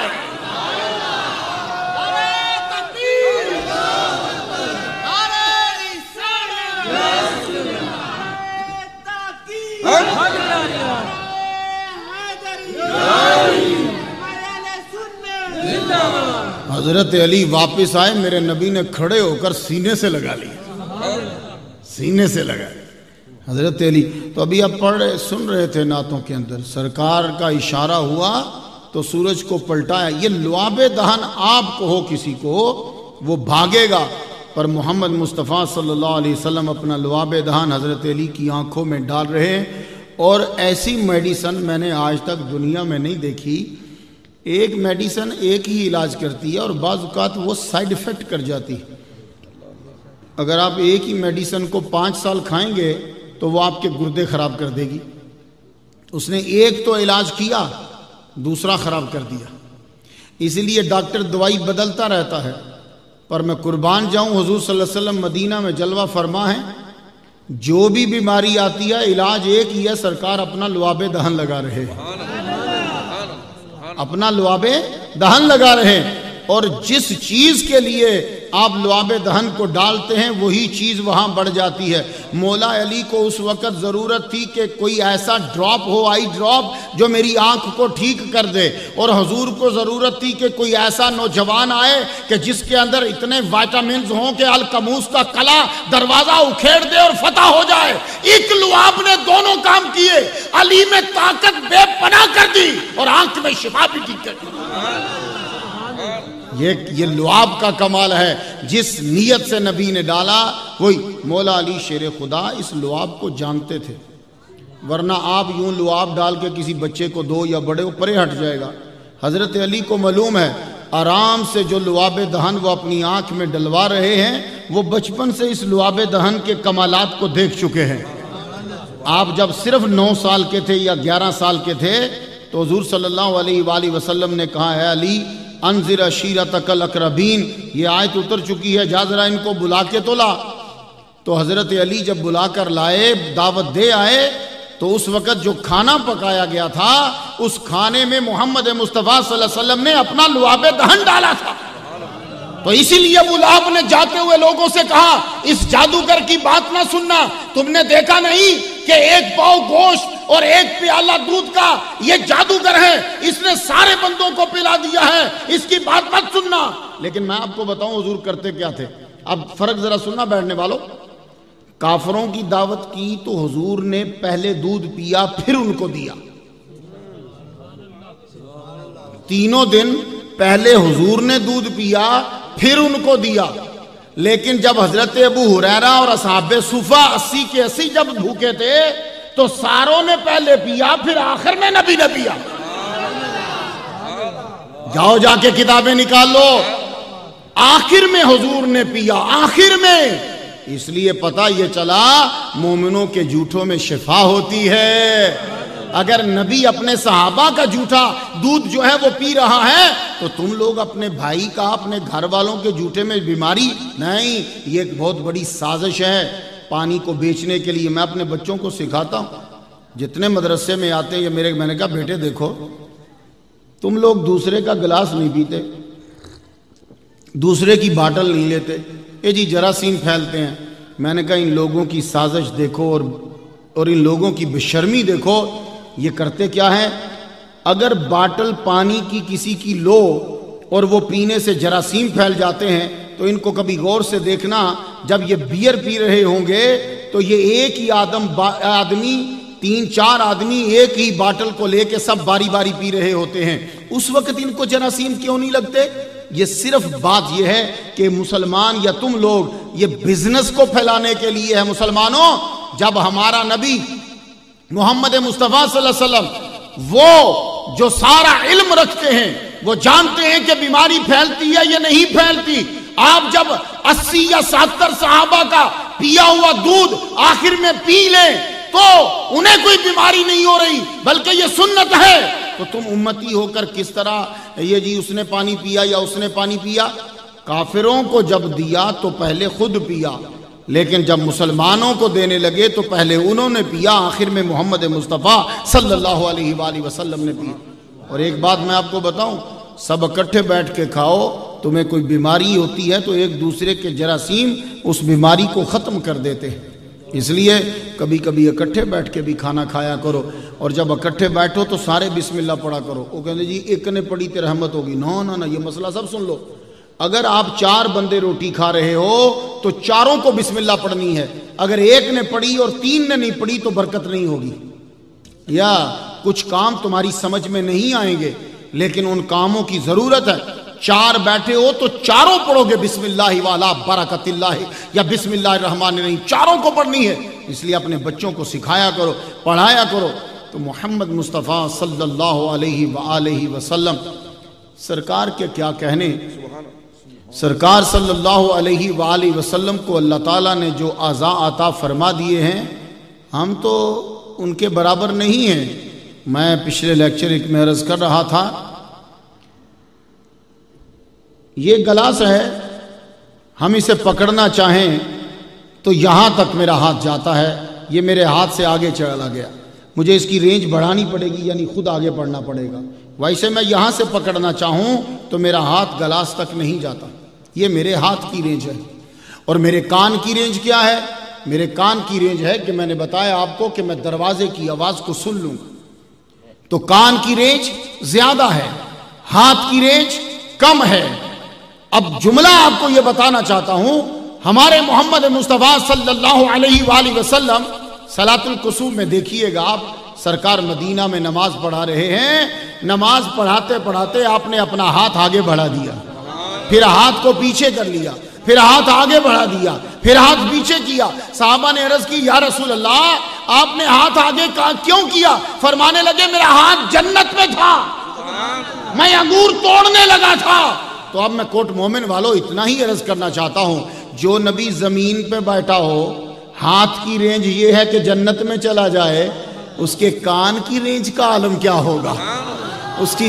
حضرت علی واپس آئے، میرے نبی نے کھڑے ہو کر سینے سے لگا لی، سینے سے لگا۔ حضرت علی تو ابھی آپ پڑھ رہے سن رہے تھے نعتوں کے اندر، سرکار کا اشارہ ہوا تو سورج کو پلٹایا۔ یہ لعاب دہن آپ کو ہو کسی کو وہ بھاگے گا، پر محمد مصطفیٰ صلی اللہ علیہ وسلم اپنا لعاب دہن حضرت علی کی آنکھوں میں ڈال رہے ہیں۔ اور ایسی میڈیسن میں نے آج تک دنیا میں نہیں دیکھی، ایک میڈیسن ایک ہی علاج کرتی ہے اور بعض اوقات وہ سائیڈ ایفیکٹ کر جاتی ہے۔ اگر آپ ایک ہی میڈیسن کو پانچ سال کھائیں گے تو وہ آپ کے گردے خراب کر دے گی۔ اس نے ایک تو علاج کیا، دوسرا خراب کر دیا۔ اسی لیے ڈاکٹر دوائی بدلتا رہتا ہے، پر میں قربان جاؤں حضور صلی اللہ علیہ وسلم مدینہ میں جلوہ فرما ہے، جو بھی بیماری آتی ہے علاج ایک ہی ہے، سرکار اپنا لعاب دہن لگا رہے ہیں، اپنا لعاب دہن لگا رہے ہیں، اور جس چیز کے لیے آپ لعاب دہن کو ڈالتے ہیں وہی چیز وہاں بڑھ جاتی ہے۔ مولا علی کو اس وقت ضرورت تھی کہ کوئی ایسا ڈراپ ہو، آئی ڈراپ جو میری آنکھ کو ٹھیک کر دے، اور حضور کو ضرورت تھی کہ کوئی ایسا نوجوان آئے کہ جس کے اندر اتنے وائٹامنز ہوں کہ القموس کا کلا دروازہ اکھیڑ دے اور فتح ہو جائے۔ ایک لعاب نے دونوں کام کیے، علی میں طاقت بے پناہ کر دی اور آنکھ میں شفا بھی ٹھیک کر دی۔ یہ یہ لعاب کا کمال ہے، جس نیت سے نبی نے ڈالا وہی۔ مولا علی شیر خدا اس لعاب کو جانتے تھے، ورنہ آپ یوں لعاب ڈال کے کسی بچے کو دو یا بڑے کو پرے ہٹ جائے گا۔ حضرت علی کو معلوم ہے آرام سے جو لعاب دہن وہ اپنی آنکھ میں ڈلوا رہے ہیں، وہ بچپن سے اس لعاب دہن کے کمالات کو دیکھ چکے ہیں۔ آپ جب صرف نو سال کے تھے یا گیارہ سال کے تھے تو حضور صلی اللہ علیہ وآلہ وسلم نے کہا ہے علی انذر عشیرتک الاقربین، یہ آیت اتر چکی ہے، جا ذرا ان کو بلا کے تو لا۔ تو حضرت علی جب بلا کر لائے، دعوت دے آئے، تو اس وقت جو کھانا پکایا گیا تھا اس کھانے میں محمد مصطفیٰ صلی اللہ علیہ وسلم نے اپنا لعاب دہن ڈالا تھا۔ تو اسی لیے ابو لہب نے جاتے ہوئے لوگوں سے کہا اس جادوگر کی بات نہ سننا، تم نے دیکھا نہیں کہ ایک پاؤ گوشت اور ایک پیالہ دودھ کا یہ جادوگر ہے، اس نے سارے بندوں کو پلا دیا ہے، اس کی بات مت سننا۔ لیکن میں آپ کو بتاؤں حضور کرتے کیا تھے، اب فرق ذرا سننا بیٹھنے والوں۔ کافروں کی دعوت کی تو حضور نے پہلے دودھ پیا پھر ان کو دیا، تینوں دن پہلے حضور نے دودھ پیا پھر ان کو دیا۔ لیکن جب حضرت ابو ہریرہ اور اصحاب صفہ اسی کے اسی جب بھوکے تھے تو ساروں نے پہلے پیا پھر آخر میں نبی نے پیا. جاؤ جا کے کتابیں نکال لو, آخر میں حضور نے پیا, آخر میں. اس لیے پتہ یہ چلا مومنوں کے جھوٹوں میں شفا ہوتی ہے. اگر نبی اپنے صحابہ کا جھوٹا دودھ جو ہے وہ پی رہا ہے تو تم لوگ اپنے بھائی کا, اپنے گھر والوں کے جھوٹے میں بیماری نہیں. یہ ایک بہت بڑی سازش ہے پانی کو بیچنے کے لیے. میں اپنے بچوں کو سکھاتا ہوں, جتنے مدرسے میں آتے ہیں یہ میرے میں نے کہا بیٹے دیکھو, تم لوگ دوسرے کا گلاس نہیں پیتے, دوسرے کی باٹل نہیں لیتے, اے جی جراثیم پھیلتے ہیں. میں نے کہا ان لوگوں کی سازش دیکھو اور اور ان لوگوں کی بے شرمی دیکھو. یہ کرتے کیا ہیں, اگر باٹل پانی کی کسی کی لو اور وہ پینے سے جراثیم پھیل جاتے ہیں تو ان کو کبھی غور سے دیکھنا, جب یہ بیئر پی رہے ہوں گے تو یہ ایک ہی آدم آدمی تین چار آدمی ایک ہی باٹل کو لے کے سب باری باری پی رہے ہوتے ہیں. اس وقت ان کو جراثیم کیوں نہیں لگتے؟ یہ صرف بات یہ ہے کہ مسلمان یا تم لوگ یہ بزنس کو پھیلانے کے لیے ہے. مسلمانوں, جب ہمارا نبی محمد مصطفیٰ صلی اللہ علیہ وسلم وہ جو سارا علم رکھتے ہیں, وہ جانتے ہیں کہ بیماری پھیلتی ہے یا نہیں پھیلتی. آپ جب اسی یا ستر صحابہ کا پیا ہوا دودھ آخر میں پی لیں تو انہیں کوئی بیماری نہیں ہو رہی بلکہ یہ سنت ہے, تو تم امتی ہو کر کس طرح یہ جی اس نے پانی پیا یا اس نے پانی پیا. کافروں کو جب دیا تو پہلے خود پیا, لیکن جب مسلمانوں کو دینے لگے تو پہلے انہوں نے پیا, آخر میں محمد مصطفیٰ صلی اللہ علیہ وآلہ وسلم نے پیا. اور ایک بات میں آپ کو بتاؤں, سب اکٹھے بیٹھ کے کھاؤ, تمہیں کوئی بیماری ہوتی ہے تو ایک دوسرے کے جراثیم اس بیماری کو ختم کر دیتے ہیں. اس لیے کبھی کبھی اکٹھے بیٹھ کے بھی کھانا کھایا کرو, اور جب اکٹھے بیٹھو تو سارے بسم اللہ پڑھا کرو. وہ کہتے جی ایک نے پڑھی تے رحمت ہوگی. نو نہ نہ, یہ مسئلہ سب سن لو. اگر آپ چار بندے روٹی کھا رہے ہو تو چاروں کو بسم اللہ پڑھنی ہے. اگر ایک نے پڑھی اور تین نے نہیں پڑھی تو برکت نہیں ہوگی. یا کچھ کام تمہاری سمجھ میں نہیں آئیں گے لیکن ان کاموں کی ضرورت ہے. چار بیٹھے ہو تو چاروں پڑھو گے بسم اللہ والا برکت اللہ یا بسم اللہ الرحمن الرحیم, چاروں کو پڑھنی ہے. اس لیے اپنے بچوں کو سکھایا کرو, پڑھایا کرو. تو محمد مصطفیٰ صلی اللہ علیہ وآلہ وسلم سرکار کے کیا کہنے, سرکار صلی اللہ علیہ وآلہ وسلم کو اللہ تعالیٰ نے جو اعضاء عطا فرما دیے ہیں ہم تو ان کے برابر نہیں ہیں. میں پچھلے لیکچر ایک میں عرض کر رہا تھا, یہ گلاس ہے, ہم اسے پکڑنا چاہیں تو یہاں تک میرا ہاتھ جاتا ہے, یہ میرے ہاتھ سے آگے چلا گیا, مجھے اس کی رینج بڑھانی پڑے گی, یعنی خود آگے بڑھنا پڑے گا. ویسے میں یہاں سے پکڑنا چاہوں تو میرا ہاتھ گلاس تک نہیں جاتا. یہ میرے ہاتھ کی رینج ہے. اور میرے کان کی رینج کیا ہے؟ میرے کان کی رینج ہے کہ میں نے بتایا آپ کو کہ میں دروازے کی آواز کو سن لوں گا, تو کان کی رینج زیادہ ہے, ہاتھ کی رینج کم ہے. اب جملہ آپ کو یہ بتانا چاہتا ہوں, ہمارے محمد مصطفیٰ صلی اللہ علیہ وآلہ وسلم صلاۃ الکسوف میں دیکھیے گا آپ, سرکار مدینہ میں نماز پڑھا رہے ہیں, نماز پڑھاتے پڑھاتے آپ نے اپنا ہاتھ آگے بڑھا دیا, پھر ہاتھ کو پیچھے کر لیا, پھر ہاتھ آگے بڑھا دیا, پھر ہاتھ پیچھے کیا. صحابہ نے عرض کی یا رسول اللہ آپ نے ہاتھ آگے کیوں کیا؟ فرمانے لگے میرا ہاتھ جنت میں تھا, میں انگور توڑنے لگا تھا. تو اب میں کوٹ مومن والوں اتنا ہی عرض کرنا چاہتا ہوں, جو نبی زمین پہ بیٹھا ہو ہاتھ کی رینج یہ ہے کہ جنت میں چلا جائے, اس کے کان کی رینج کا عالم کیا ہوگا؟ اس کی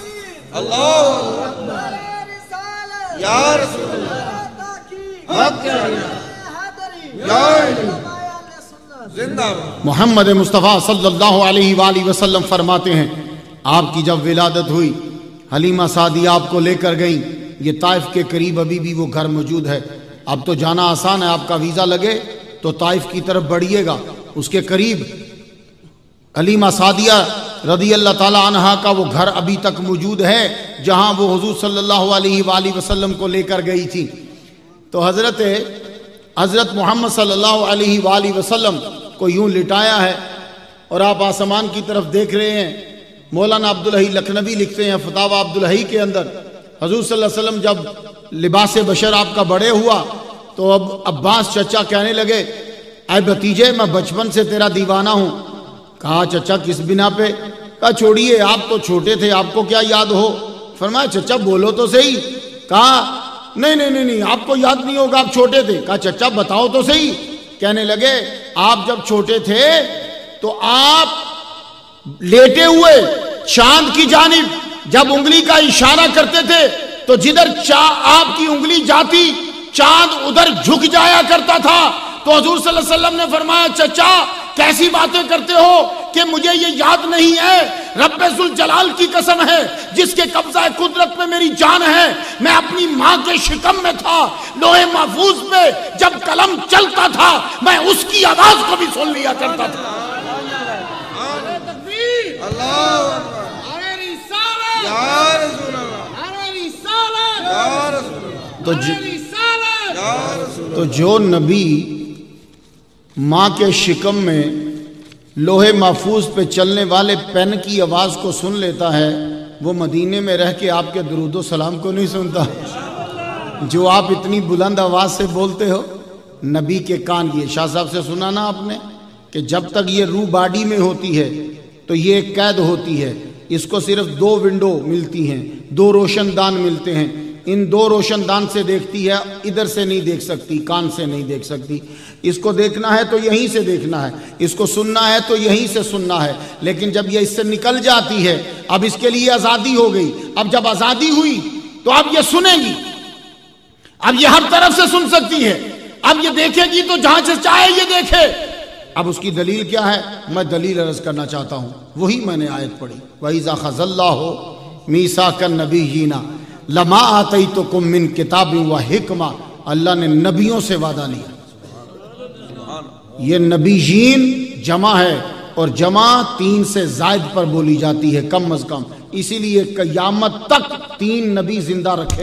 محمد مصطفیٰ صلی اللہ علیہ وآلہ وسلم فرماتے ہیں, آپ کی جب ولادت ہوئی حلیمہ سعدیہ آپ کو لے کر گئیں. یہ طائف کے قریب ابھی بھی وہ گھر موجود ہے. اب تو جانا آسان ہے, آپ کا ویزا لگے تو طائف کی طرف بڑھیے گا. اس کے قریب حلیمہ سعدیہ رضی اللہ تعالی عنہا کا وہ گھر ابھی تک موجود ہے جہاں وہ حضور صلی اللہ علیہ وآلہ وسلم کو لے کر گئی تھی. تو حضرت حضرت محمد صلی اللہ علیہ وآلہ وسلم کو یوں لٹایا ہے اور آپ آسمان کی طرف دیکھ رہے ہیں. مولانا عبدالحی لکھنوی لکھتے ہیں فتاوی عبدالحی کے اندر, حضور صلی اللہ علیہ وسلم جب لباس بشر آپ کا بڑے ہوا تو اب عباس چچا کہنے لگے اے بھتیجے میں بچپن سے تیرا دیوانہ ہوں, کہا چچا کس بنا پہ؟ کہا چھوڑیے آپ تو چھوٹے تھے آپ کو کیا یاد ہو؟ فرمایا چچا بولو تو صحیح۔ کہا نہیں نہیں نہیں نہیں آپ کو یاد نہیں ہوگا آپ چھوٹے تھے۔ کہا چچا بتاؤ تو صحیح۔ کہنے لگے آپ جب چھوٹے تھے تو آپ لیٹے ہوئے چاند کی جانب جب انگلی کا اشارہ کرتے تھے تو جدھر آپ کی انگلی جاتی چاند ادھر جھک جایا کرتا تھا۔ تو حضور صلی اللہ علیہ وسلم نے فرمایا چچا کیسی باتیں کرتے ہو کہ مجھے یہ یاد نہیں ہے؟ رب ذوالجلال کی قسم ہے جس کے قبضہ قدرت میں میری جان ہے، میں اپنی ماں کے شکم میں تھا، لوح محفوظ پہ جب قلم چلتا تھا میں اس کی آواز کو بھی سن لیا کرتا تھا۔ تو جو, تو جو نبی ماں کے شکم میں لوح محفوظ پہ چلنے والے پین کی آواز کو سن لیتا ہے وہ مدینے میں رہ کے آپ کے درود و سلام کو نہیں سنتا جو آپ اتنی بلند آواز سے بولتے ہو۔ نبی کے کان، یہ شاہ صاحب سے سنا نا آپ نے کہ جب تک یہ روح باڈی میں ہوتی ہے تو یہ ایک قید ہوتی ہے، اس کو صرف دو ونڈو ملتی ہیں، دو روشن دان ملتے ہیں، ان دو روشن دان سے دیکھتی ہے، ادھر سے نہیں دیکھ سکتی، کان سے نہیں دیکھ سکتی۔ اس کو دیکھنا ہے تو یہیں سے دیکھنا ہے، اس کو سننا ہے تو یہیں سے سننا ہے، لیکن جب یہ اس سے نکل جاتی ہے اب اس کے لیے آزادی ہو گئی۔ اب جب آزادی ہوئی تو اب یہ سنیں گی، اب یہ ہر طرف سے سن سکتی ہے، اب یہ دیکھے گی تو جہاں سے چاہے یہ دیکھے۔ اب اس کی دلیل کیا ہے؟ میں دلیل عرض کرنا چاہتا ہوں، وہی میں نے آیت پڑھی، وَإِذَا خَذَ اللَّهُ مِيثَاقَ النَّبِيِّينَ لَمَا آتَيْتُكُم مِّن كِتَابٍ وَحِکْمَةٍ۔ اللہ نے نبیوں سے وعدہ لیا۔ یہ نبیین جمع ہے اور جمع تین سے زائد پر بولی جاتی ہے کم از کم، اسی لیے قیامت تک تین نبی زندہ رکھے۔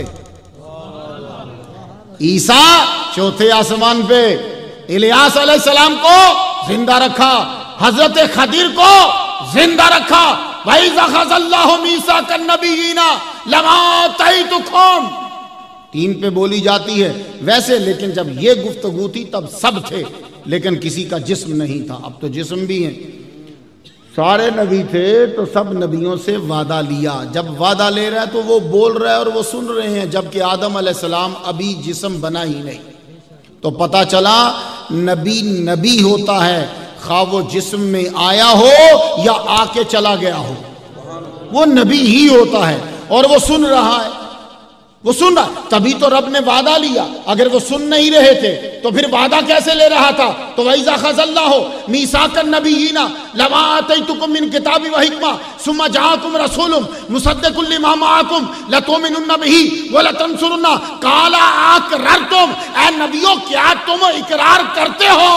عیسیٰ چوتھے آسمان پہ، الیاس علیہ السلام کو زندہ رکھا، حضرت خضر کو زندہ رکھا۔ وَإِذَا خَذَ اللَّهُ مِيثَاقَ النَّبِيِّينَ لَمَا آتَيْتُكُم، تین پہ بولی جاتی ہے ویسے، لیکن جب یہ گفتگو تھی تب سب تھے لیکن کسی کا جسم نہیں تھا، اب تو جسم بھی ہیں، سارے نبی تھے تو سب نبیوں سے وعدہ لیا۔ جب وعدہ لے رہا ہے تو وہ بول رہا ہے اور وہ سن رہے ہیں، جبکہ آدم علیہ السلام ابھی جسم بنا ہی نہیں، تو پتہ چلا نبی نبی ہوتا ہے خواہ وہ جسم میں آیا ہو یا آ کے چلا گیا ہو، وہ نبی ہی ہوتا ہے اور وہ سن رہا ہے، وہ سن رہا، تبھی تو رب نے وعدہ لیا۔ اگر وہ سن نہیں رہے تھے تو پھر وعدہ کیسے لے رہا تھا؟ تو وَإِذَا خَذَ اللَّهُ مِيثَاقَ النَّبِيِّينَ لَمَا آتَيْتُكُم مِّن كِتَابٍ وَحِکْمَةٍ ثُمَّ جَاءَكُمْ رَسُولٌ مُصَدِّقٌ لِّمَا مَعَكُمْ لَتُؤْمِنُنَّ بِهِ وَلَتَنصُرُنَّهُ قَالَ أَقْرَرْتُمْ، اے نبیوں کیا تم اقرار کرتے ہو؟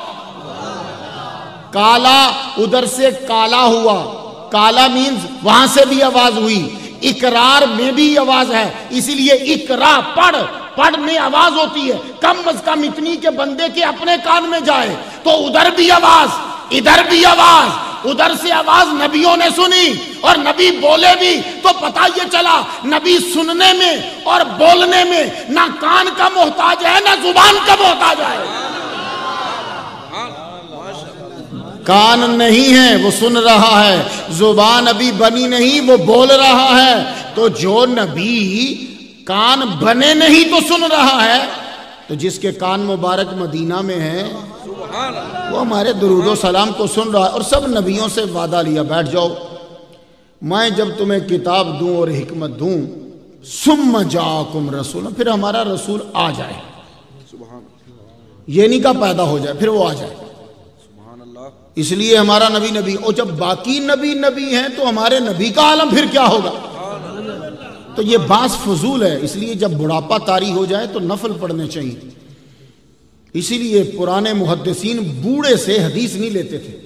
کالا ادھر سے کالا ہوا، کالا مینز وہاں سے بھی آواز ہوئی، اقرار میں بھی آواز ہے، اسی لیے اقرا پڑھ، پڑھ میں آواز ہوتی ہے، کم از کم اتنی کہ بندے کے اپنے کان میں جائے، تو ادھر بھی آواز ادھر بھی آواز، ادھر سے آواز نبیوں نے سنی اور نبی بولے بھی، تو پتہ یہ چلا نبی سننے میں اور بولنے میں نہ کان کا محتاج ہے نہ زبان کا محتاج ہے۔ کان نہیں ہے وہ سن رہا ہے، زبان ابھی بنی نہیں وہ بول رہا ہے، تو جو نبی کان بنے نہیں تو سن رہا ہے، تو جس کے کان مبارک مدینہ میں ہے وہ ہمارے درود و سلام کو سن رہا ہے۔ اور سب نبیوں سے وعدہ لیا، بیٹھ جاؤ میں جب تمہیں کتاب دوں اور حکمت دوں، ثم جاءکم رسول، پھر ہمارا رسول آ جائے، یہ نہیں کہا پیدا ہو جائے، پھر وہ آ جائے، اس لیے ہمارا نبی نبی، اور جب باقی نبی نبی ہیں تو ہمارے نبی کا عالم پھر کیا ہوگا؟ تو یہ باس فضول ہے، اس لیے جب بڑھاپا طاری ہو جائے تو نفل پڑھنے چاہیے، اسی لیے پرانے محدثین بوڑھے سے حدیث نہیں لیتے تھے،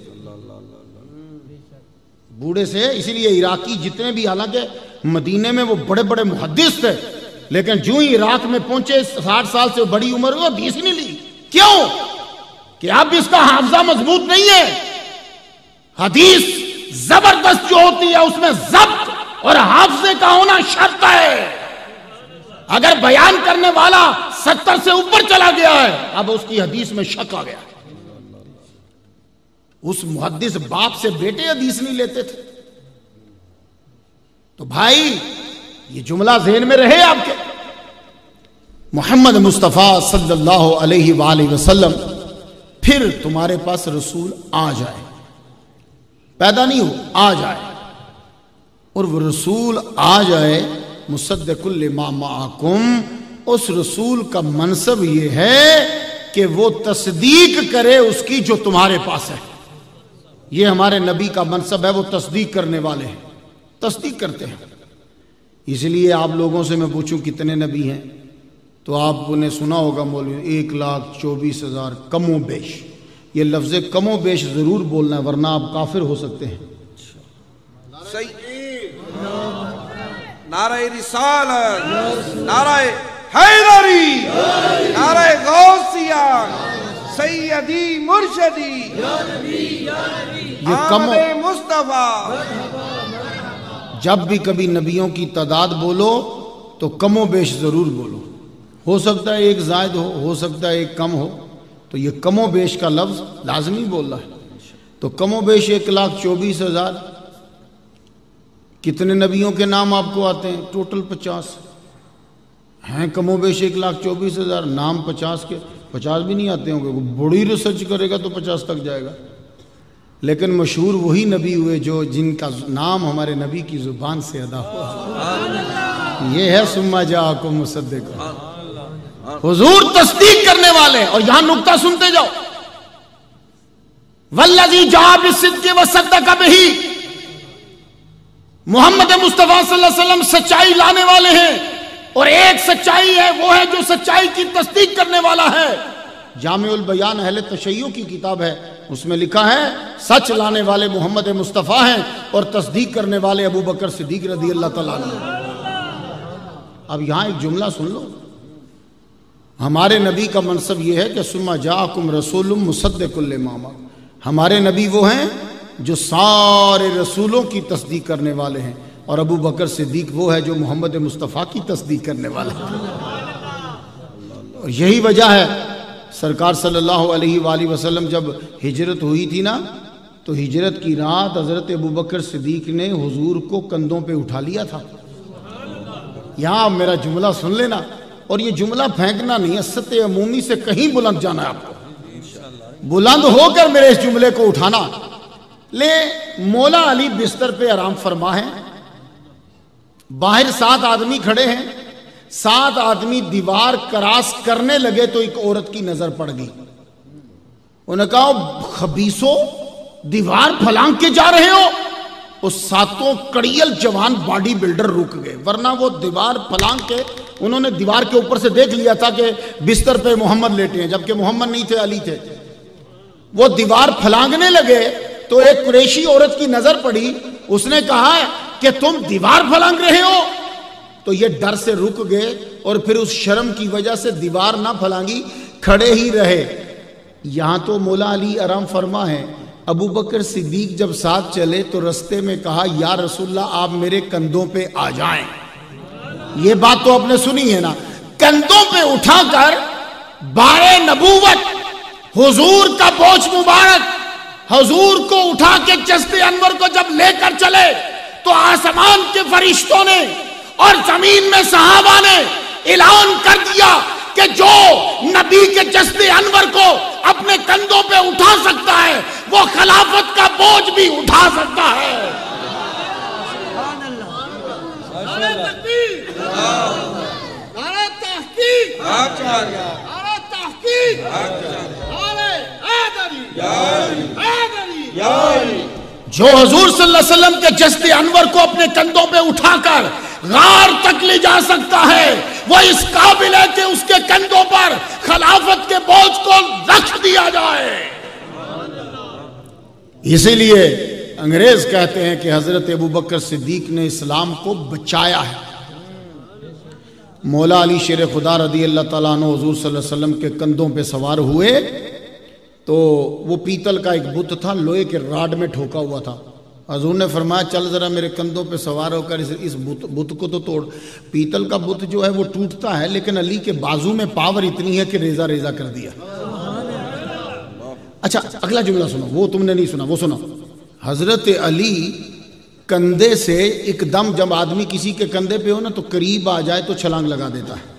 بوڑھے سے، اسی لیے عراقی جتنے بھی، حالانکہ مدینے میں وہ بڑے بڑے محدث تھے لیکن جو ہی عراق میں پہنچے ساٹھ سال سے بڑی عمر ہوئی حدیث نہیں لی، کیوں؟ کہ اب اس کا حافظہ مضبوط نہیں ہے، حدیث زبردست جو ہوتی ہے اس میں ضبط اور حافظے کا ہونا شرط ہے، اگر بیان کرنے والا ستر سے اوپر چلا گیا ہے اب اس کی حدیث میں شک آ گیا، اس محدث باپ سے بیٹے حدیث نہیں لیتے تھے؟ تو بھائی یہ جملہ ذہن میں رہے آپ کے. محمد مصطفیٰ صلی اللہ علیہ وآلہ وسلم پھر تمہارے پاس رسول آ جائے، پیدا نہیں ہو، آ جائے، اور وہ رسول آ جائے مصدق لما معکم، اس رسول کا منصب یہ ہے کہ وہ تصدیق کرے اس کی جو تمہارے پاس ہے. یہ ہمارے نبی کا منصب ہے، وہ تصدیق کرنے والے ہیں، تصدیق کرتے ہیں. اس لیے آپ لوگوں سے میں پوچھوں کتنے نبی ہیں تو آپ نے سنا ہوگا مولوی ایک لاکھ چوبیس ہزار کم و بیش. یہ لفظ کم و بیش ضرور بولنا ہے ورنہ آپ کافر ہو سکتے ہیں. نعرہ رسالت، نعرہ حیدری، نعرہ غوثیہ، سیدی مرشدی، یہ کم احمد مصطفیٰ. جب بھی کبھی نبیوں کی تعداد بولو تو کم و بیش ضرور بولو. ہو سکتا ہے ایک زائد ہو، ہو سکتا ہے ایک کم ہو، تو یہ کم و بیش کا لفظ لازمی بولنا ہے. تو کم و بیش ایک لاکھ چوبیس ہزار. کتنے نبیوں کے نام آپ کو آتے ہیں؟ ٹوٹل پچاس ہیں. کم و بیش ایک لاکھ چوبیس ہزار، نام پچاس کے پچاس بھی نہیں آتے ہوں گے. بڑی ریسرچ کرے گا تو پچاس تک جائے گا. لیکن مشہور وہی نبی ہوئے جو جن کا نام ہمارے نبی کی زبان سے ادا ہوا. یہ ہے ثم جاءکم مصدق، حضور تصدیق کرنے والے. اور یہاں نکتہ سنتے جاؤ، والذی جاء بالصدق وصدق بہ، محمد مصطفیٰ صلی اللہ علیہ وسلم سچائی لانے والے ہیں، اور ایک سچائی ہے وہ ہے جو سچائی کی تصدیق کرنے والا ہے. جامع البیان اہل تشیع کی کتاب ہے، اس میں لکھا ہے سچ لانے والے محمد مصطفیٰ ہیں اور تصدیق کرنے والے ابو بکر صدیق رضی اللہ تعالیٰ عنہ. اب یہاں ایک جملہ سن لو، ہمارے نبی کا منصب یہ ہے کہ ثم جاءکم رسول مصدق لما معکم. ہمارے نبی وہ ہیں جو سارے رسولوں کی تصدیق کرنے والے ہیں، اور ابو بکر صدیق وہ ہے جو محمد مصطفیٰ کی تصدیق کرنے والے ہیں. اور یہی وجہ ہے سرکار صلی اللہ علیہ وآلہ وسلم جب ہجرت ہوئی تھی نا، تو ہجرت کی رات حضرت ابو بکر صدیق نے حضور کو کندھوں پہ اٹھا لیا تھا. یہاں آپ میرا جملہ سن لینا، اور یہ جملہ پھینکنا نہیں ہے، سطح عمومی سے کہیں بلند جانا ہے آپ کو. بلند ہو کر میرے اس جملے کو اٹھانا. لے مولا علی بستر پہ آرام فرما ہے، باہر سات آدمی کھڑے ہیں. سات آدمی دیوار کراس کرنے لگے تو ایک عورت کی نظر پڑ گئی. انہوں نے کہا خبیثو، دیوار پھلانگ کے جا رہے ہو. اس ساتوں کڑیل جوان باڈی بلڈر رک گئے، ورنہ وہ دیوار پھلانگ کے انہوں نے دیوار کے اوپر سے دیکھ لیا تھا کہ بستر پہ محمد لیٹے ہیں، جبکہ محمد نہیں تھے، علی تھے. وہ دیوار پھلانگنے لگے تو ایک قریشی عورت کی نظر پڑی. اس نے کہا کہ تم دیوار پھلانگ رہے ہو. تو یہ ڈر سے رک گئے اور پھر اس شرم کی وجہ سے دیوار نہ پھلانگی، کھڑے ہی رہے. یہاں تو مولا علی آرام فرما ہے. ابو بکر صدیق جب ساتھ چلے تو رستے میں کہا یا رسول اللہ آپ میرے کندھوں پہ آ جائیں. یہ بات تو آپ نے سنی ہے نا. کندھوں پہ اٹھا کر بارے نبوت، حضور کا بوجھ مبارک، حضور کو اٹھا کے چشت انور کو جب لے کر چلے تو آسمان کے فرشتوں نے اور زمین میں صحابہ نے اعلان کر دیا کہ جو نبی کے چشت انور کو اپنے کندھوں پہ اٹھا سکتا ہے وہ خلافت کا بوجھ بھی اٹھا سکتا ہے. نعرہ تکبیر، نعرہ تحقیق، نعرہ تحقیق، نعرہ حیدری، حیدری. جو حضور صلی اللہ علیہ وسلم کے جسد انور کو اپنے کندھوں پہ اٹھا کر غار تک لے جا سکتا ہے وہ اس قابل ہے کہ اس کے کندھوں پر خلافت کے بوجھ کو رکھ دیا جائے. اسی لیے انگریز کہتے ہیں کہ حضرت ابو بکر صدیق نے اسلام کو بچایا ہے. مولا علی شیر خدا رضی اللہ تعالیٰ عنہ حضور صلی اللہ علیہ وسلم کے کندھوں پہ سوار ہوئے تو وہ پیتل کا ایک بت تھا، لوہے کے راڈ میں ٹھوکا ہوا تھا. حضور نے فرمایا چل ذرا میرے کندھوں پہ سوار ہو کر اس بت کو تو توڑ. پیتل کا بت جو ہے وہ ٹوٹتا ہے لیکن علی کے بازو میں پاور اتنی ہے کہ ریزہ ریزہ کر دیا. اچھا اگلا جملہ سنو، وہ تم نے نہیں سنا، وہ سنو. حضرت علی کندھے سے ایک دم جب آدمی کسی کے کندھے پہ ہو نا تو قریب آ جائے تو چھلانگ لگا دیتا ہے.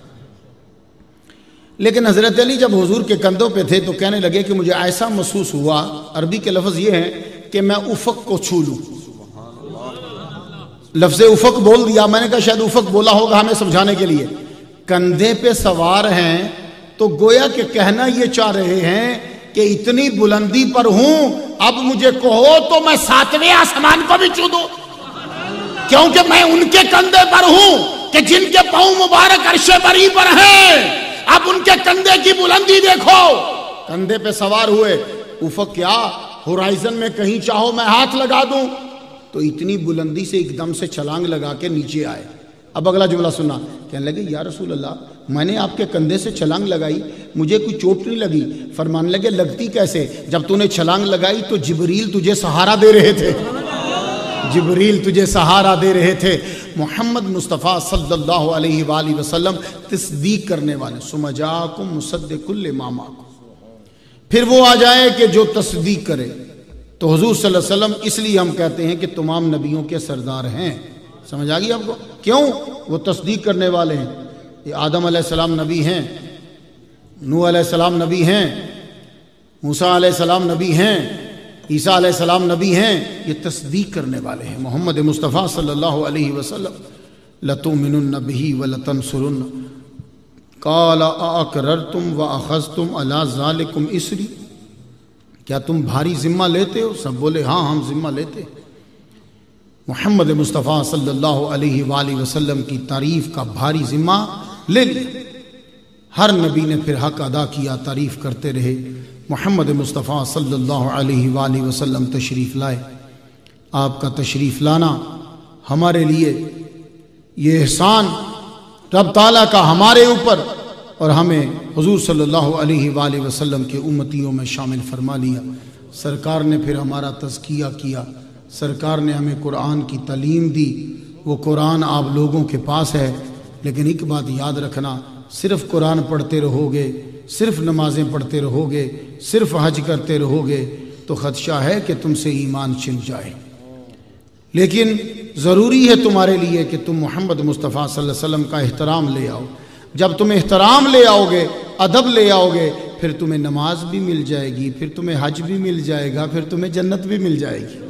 لیکن حضرت علی جب حضور کے کندھوں پہ تھے تو کہنے لگے کہ مجھے ایسا محسوس ہوا، عربی کے لفظ یہ ہیں کہ میں افق کو چھو لوں. لفظ افق بول دیا، میں نے کہا شاید افق بولا ہوگا ہمیں سمجھانے کے لیے. کندھے پہ سوار ہیں تو گویا کہ کہنا یہ چاہ رہے ہیں کہ اتنی بلندی پر ہوں، اب مجھے کہو تو میں ساتویں آسمان کو بھی چھو دوں، کیونکہ میں ان کے کندھے پر ہوں کہ جن کے پاؤں مبارک عرش بری پر ہیں. اب ان کے کندھے کی بلندی دیکھو. کندھے پہ سوار ہوئے، افق کیا ہورائزن میں کہیں چاہو میں ہاتھ لگا دوں، تو اتنی بلندی سے ایک دم سے چھلانگ لگا کے نیچے آئے. اب اگلا جملہ سننا. کہنے لگے یا رسول اللہ میں نے آپ کے کندھے سے چھلانگ لگائی، مجھے کوئی چوٹ نہیں لگی. فرمانے لگے لگتی کیسے؟ جب تو نے چھلانگ لگائی تو جبریل تجھے سہارا دے رہے تھے، جبریل تجھے سہارا دے رہے تھے. محمد مصطفیٰ صلی اللہ علیہ وآلہ وسلم تصدیق کرنے والے. ثم جاءکم مصدق لما معکم، پھر وہ آ جائے کہ جو تصدیق کرے. تو حضور صلی اللہ علیہ وسلم اس لیے ہم کہتے ہیں کہ تمام نبیوں کے سردار ہیں. سمجھ آ گئی آپ کو؟ کیوں؟ وہ تصدیق کرنے والے ہیں. یہ آدم علیہ السلام نبی ہیں، نوح علیہ السلام نبی ہیں، موسیٰ علیہ السلام نبی ہیں، عیسیٰ علیہ السلام نبی ہیں. یہ تصدیق کرنے والے ہیں. محمد مصطفیٰ صلی اللہ علیہ وسلم لَتُؤْمِنُنَّ بِهِ وَلَتَنْصُرُنَّ قَالَ أَأَقْرَرْتُمْ وَأَخَذْتُمْ عَلَىٰ ذَلِكُمْ إِصْرِي، کیا تم بھاری ذمہ لیتے ہو؟ سب بولے ہاں ہم ذمہ لیتے. محمد مصطفیٰ صلی اللہ علیہ وآلہ وسلم کی تعریف کا بھاری ذمہ لے لیا. ہر نبی نے پھر حق ادا کیا، تعریف کرتے رہے. محمد مصطفیٰ صلی اللہ علیہ وآلہ وسلم تشریف لائے. آپ کا تشریف لانا ہمارے لیے یہ احسان رب تعالیٰ کا ہمارے اوپر، اور ہمیں حضور صلی اللہ علیہ وآلہ وسلم کے امتیوں میں شامل فرما لیا. سرکار نے پھر ہمارا تزکیہ کیا، سرکار نے ہمیں قرآن کی تعلیم دی. وہ قرآن آپ لوگوں کے پاس ہے، لیکن ایک بات یاد رکھنا، صرف قرآن پڑھتے رہو گے، صرف نمازیں پڑھتے رہو گے، صرف حج کرتے رہو گے تو خدشہ ہے کہ تم سے ایمان چھن جائے. لیکن ضروری ہے تمہارے لیے کہ تم محمد مصطفیٰ صلی اللہ علیہ وسلم کا احترام لے آؤ. جب تم احترام لے آؤ گے، ادب لے آؤ گے، پھر تمہیں نماز بھی مل جائے گی، پھر تمہیں حج بھی مل جائے گا، پھر تمہیں جنت بھی مل جائے گی.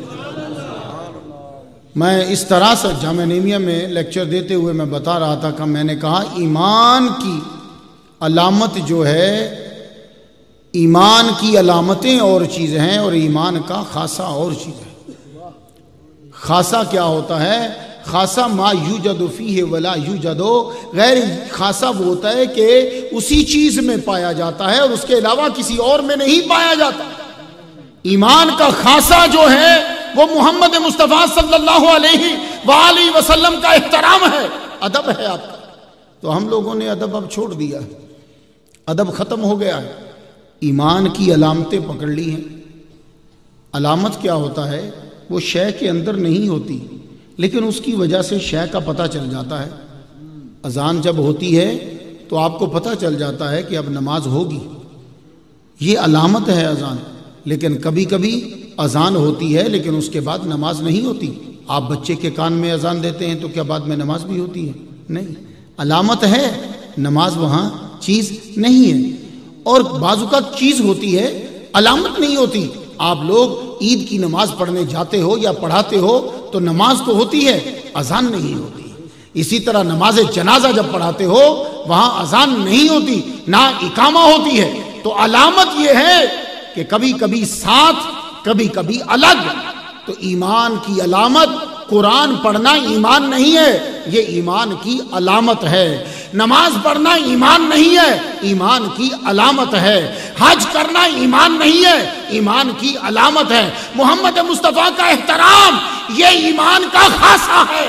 میں اس طرح سے جامعہ نعیمیہ میں لیکچر دیتے ہوئے میں بتا رہا تھا کہ میں نے کہا ایمان کی علامت جو ہے، ایمان کی علامتیں اور چیزیں ہیں اور ایمان کا خاصہ اور چیز ہے. خاصہ کیا ہوتا ہے؟ خاصہ ما یوجد فیہ ولا یوجد، غیر خاصہ وہ ہوتا ہے کہ اسی چیز میں پایا جاتا ہے اور اس کے علاوہ کسی اور میں نہیں پایا جاتا. ایمان کا خاصہ جو ہے وہ محمد مصطفیٰ صلی اللہ علیہ وآلہ وسلم کا احترام ہے، ادب ہے آپ کا. تو ہم لوگوں نے ادب اب چھوڑ دیا ہے، ادب ختم ہو گیا ہے. ایمان کی علامتیں پکڑ لی ہیں. علامت کیا ہوتا ہے؟ وہ شے کے اندر نہیں ہوتی، لیکن اس کی وجہ سے شے کا پتہ چل جاتا ہے. اذان جب ہوتی ہے تو آپ کو پتہ چل جاتا ہے کہ اب نماز ہوگی، یہ علامت ہے اذان. لیکن کبھی کبھی اذان ہوتی ہے لیکن اس کے بعد نماز نہیں ہوتی. آپ بچے کے کان میں اذان دیتے ہیں تو کیا بعد میں نماز بھی ہوتی ہے؟ نہیں. علامت ہے، نماز وہاں چیز نہیں ہے. اور بعض اوقات چیز ہوتی ہے، علامت نہیں ہوتی. آپ لوگ عید کی نماز پڑھنے جاتے ہو یا پڑھاتے ہو تو نماز تو ہوتی ہے، اذان نہیں ہوتی. اسی طرح نماز جنازہ جب پڑھاتے ہو وہاں اذان نہیں ہوتی، نہ اقامہ ہوتی ہے. تو علامت یہ ہے کہ کبھی کبھی ساتھ کبھی کبھی الگ. تو ایمان کی علامت قرآن پڑھنا ایمان نہیں ہے، یہ ایمان کی علامت ہے. نماز پڑھنا ایمان نہیں ہے، ایمان کی علامت ہے. حج کرنا ایمان نہیں ہے، ایمان کی علامت ہے. محمد مصطفیٰ کا احترام یہ ایمان کا خاصہ ہے.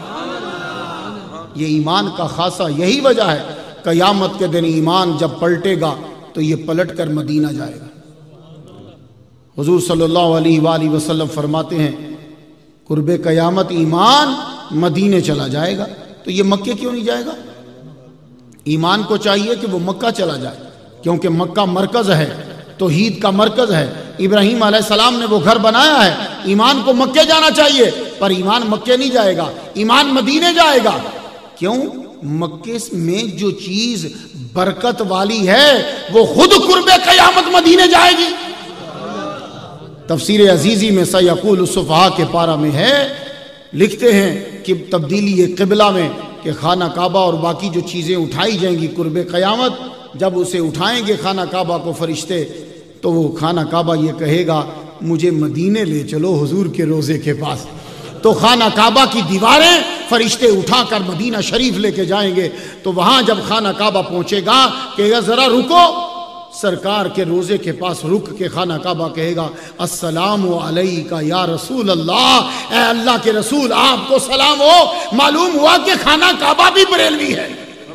یہ ایمان کا خاصہ یہی وجہ ہے قیامت کے دن ایمان جب پلٹے گا تو یہ پلٹ کر مدینہ جائے گا. حضور صلی اللہ علیہ وآلہ وسلم فرماتے ہیں قرب قیامت ایمان مدینے چلا جائے گا. تو یہ مکے کیوں نہیں جائے گا؟ ایمان کو چاہیے کہ وہ مکہ چلا جائے، کیونکہ مکہ مرکز ہے. توحید کا مرکز ہے. ابراہیم علیہ السلام نے وہ گھر بنایا ہے. ایمان کو مکے جانا چاہیے، پر ایمان مکے نہیں جائے گا، ایمان مدینے جائے گا. کیوں؟ مکے میں جو چیز برکت والی ہے وہ خود قرب قیامت مدینے جائے گی. تفسیر عزیزی میں سیقول الصفحاء کے پارہ میں ہے، لکھتے ہیں کہ تبدیلی قبلہ میں کہ خانہ کعبہ اور باقی جو چیزیں اٹھائی جائیں گی قرب قیامت، جب اسے اٹھائیں گے خانہ کعبہ کو فرشتے، تو وہ خانہ کعبہ یہ کہے گا مجھے مدینے لے چلو حضور کے روزے کے پاس. تو خانہ کعبہ کی دیواریں فرشتے اٹھا کر مدینہ شریف لے کے جائیں گے. تو وہاں جب خانہ کعبہ پہنچے گا کہے گا ذرا رکو، سرکار کے روزے کے پاس رک کے خانہ کعبہ کہے گا السلام علیکہ یا رسول اللہ، اے اللہ کے رسول آپ کو سلام ہو. معلوم ہوا کہ خانہ کعبہ بھی بریلوی ہے،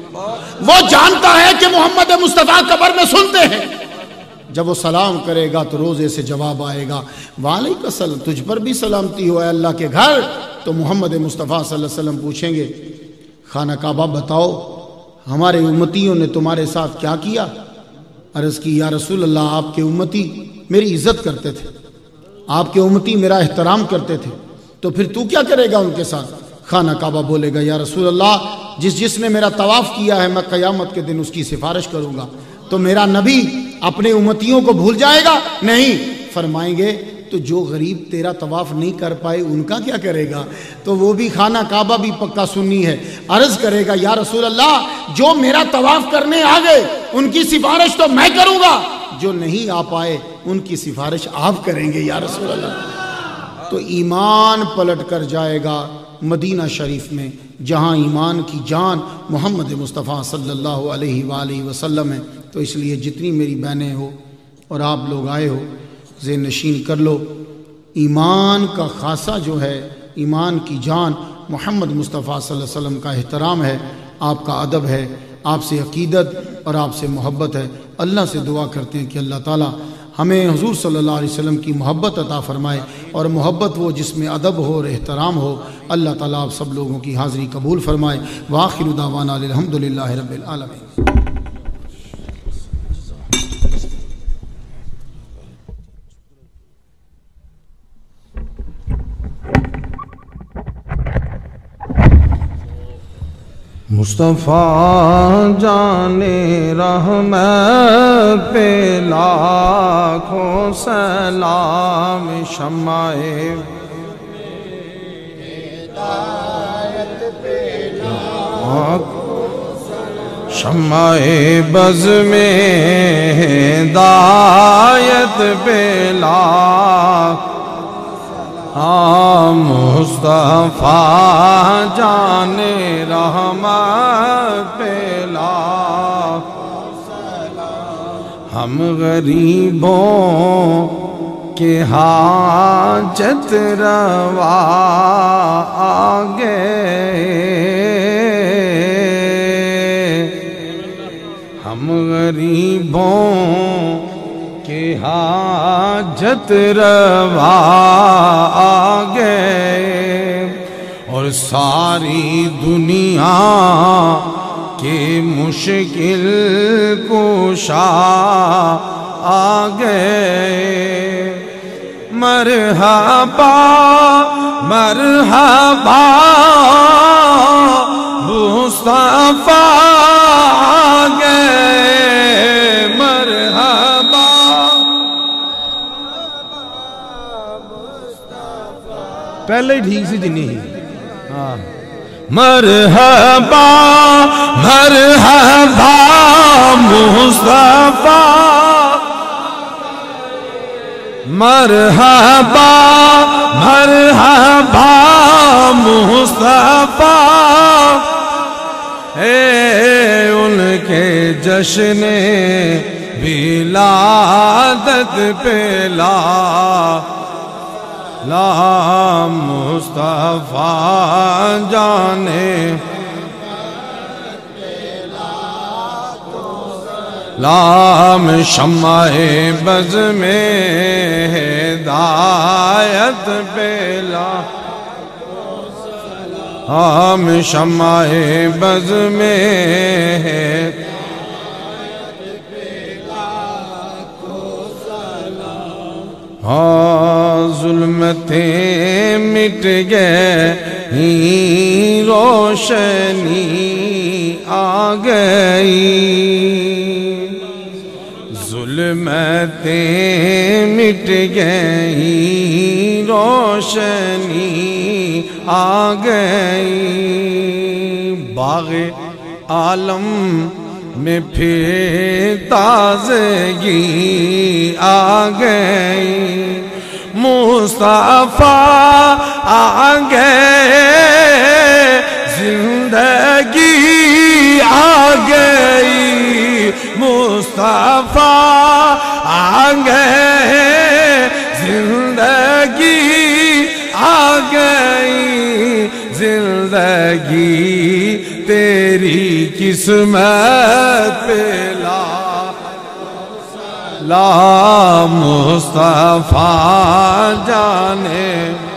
وہ جانتا ہے کہ محمد مصطفیٰ قبر میں سنتے ہیں. جب وہ سلام کرے گا تو روزے سے جواب آئے گا وعلیکم السلام، تجھ پر بھی سلامتی ہو اے اللہ کے گھر. تو محمد مصطفیٰ صلی اللہ علیہ وسلم پوچھیں گے خانہ کعبہ بتاؤ ہمارے امتیوں نے تمہارے ساتھ کیا کیا؟ عرض کی یا رسول اللہ آپ کے امتی میری عزت کرتے تھے، آپ کے امتی میرا احترام کرتے تھے، تو پھر تو کیا کرے گا ان کے ساتھ؟ خانہ کعبہ بولے گا یا رسول اللہ جس جس نے میرا طواف کیا ہے میں قیامت کے دن اس کی سفارش کروں گا. تو میرا نبی اپنے امتیوں کو بھول جائے گا؟ نہیں. فرمائیں گے تو جو غریب تیرا طواف نہیں کر پائے ان کا کیا کرے گا؟ تو وہ بھی خانہ کعبہ بھی پکا سنی ہے. عرض کرے گا یا رسول اللہ جو میرا طواف کرنے آ گئے ان کی سفارش تو میں کروں گا، جو نہیں آ پائے ان کی سفارش آپ کریں گے یا رسول اللہ. تو ایمان پلٹ کر جائے گا مدینہ شریف میں، جہاں ایمان کی جان محمد مصطفیٰ صلی اللہ علیہ وآلہ وسلم ہے. تو اس لیے جتنی میری بہنیں ہو اور آپ لوگ آئے ہو ذہن نشین کر لو، ایمان کا خاصہ جو ہے، ایمان کی جان محمد مصطفیٰ صلی اللہ علیہ وسلم کا احترام ہے، آپ کا ادب ہے، آپ سے عقیدت اور آپ سے محبت ہے. اللہ سے دعا کرتے ہیں کہ اللہ تعالیٰ ہمیں حضور صلی اللہ علیہ وسلم کی محبت عطا فرمائے، اور محبت وہ جس میں ادب ہو اور احترام ہو. اللہ تعالیٰ آپ سب لوگوں کی حاضری قبول فرمائے. وآخر دعوانا الحمدللہ رب العالمین. مصطفیٰ جانے رحمت پہ لاکھوں سلام، شمع شمع بز میں ہدایت پہ لاکھ ہاں مصطفیٰ جانے رحمت پہ لاکھ ہم غریبوں کے حاجت روا آگے ہم غریبوں کے حاجت روا آگے اور ساری دنیا کے مشکل کشا آگے. مرحبا مرحبا مصطفیٰ آگے، مرحبا پہلے ہی ٹھیک سی جنی ہی ہاں مرحبا مرحبا مصطفیٰ، مرحبا مرحبا مصطفیٰ. اے ان کے جشن ولادت پہ لا لا مصطفیٰ جانے لام شمع بز میں ہدایت پہ لا ہم شمع بز میں ہاں ظلمتیں مٹ گئی روشنی آ گئی ظلمتیں مٹ گئی روشنی آ گئی باغ عالم میں پھر تازگی آ گئی مصطفیٰ آ گئے زندگی آ گئی مصطفیٰ آ گئے زندگی آ گئی زندگی تیری قسمت پہ لا لا مصطفیٰ جانے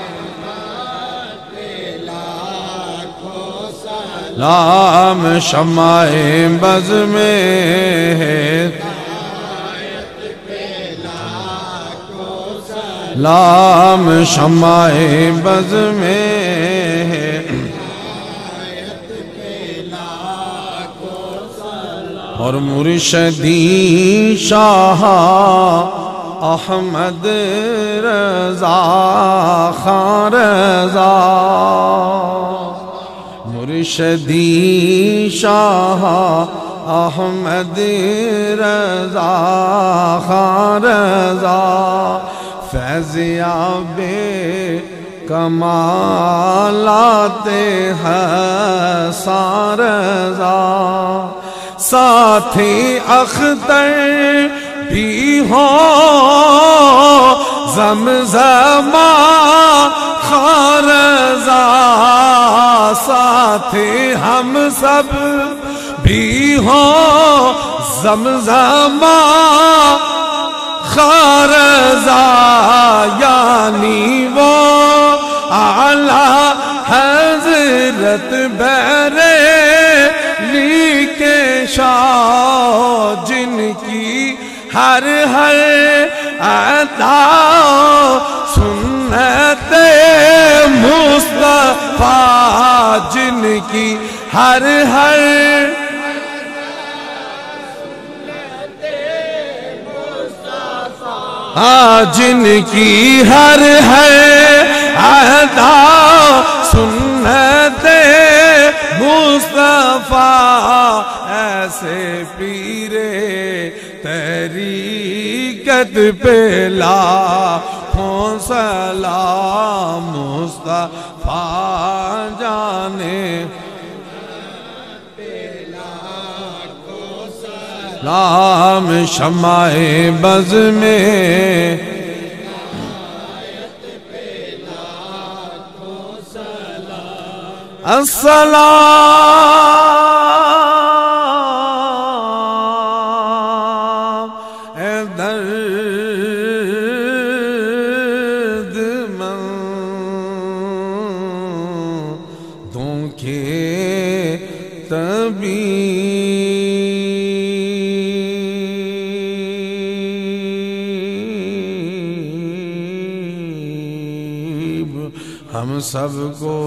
لام شمع بز میں ہے لام شمع بز میں ہے اور مرشدی شاہ احمد رضا خان رضا مرشدی شاہ احمد رضا خان رضا فیضیاب کمالات حسان رضا ساتھی اختر بھی ہو زمزمہ خان رضا ساتھی ہم سب بھی ہو زمزمہ خان رضا یعنی وہ اعلیٰ حضرت بریلی کے شاہ جن کی ہر ہر ادا سنت مصطفیٰ جن کی ہر ہر جن کی ہر ہر ادا سنت مصطفیٰ ایسے پیرے طریقت پہ لاکھوں سلام مصطفیٰ جانے لام شمع بز میں السلام اے درد مندوں کے طبیب ہم سب کو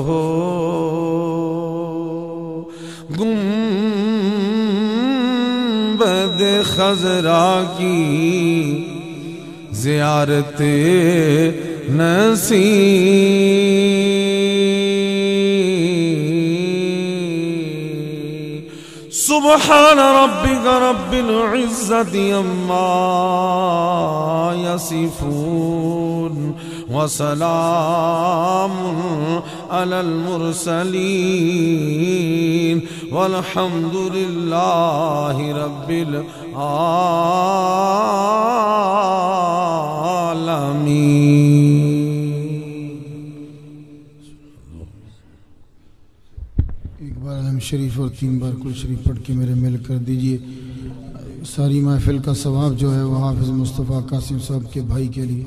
گنبد خضرا کی زیارت نصیب سبحان ربک رب العزت عما یصفون وسلام علی المرسلین والحمد للہ رب العالمین۔ ایک بار علم شریف اور تین بار کل شریف پڑھ کے میرے مل کر دیجئے۔ ساری محفل کا ثواب جو ہے وہ حافظ مصطفیٰ قاسم صاحب کے بھائی کے لیے۔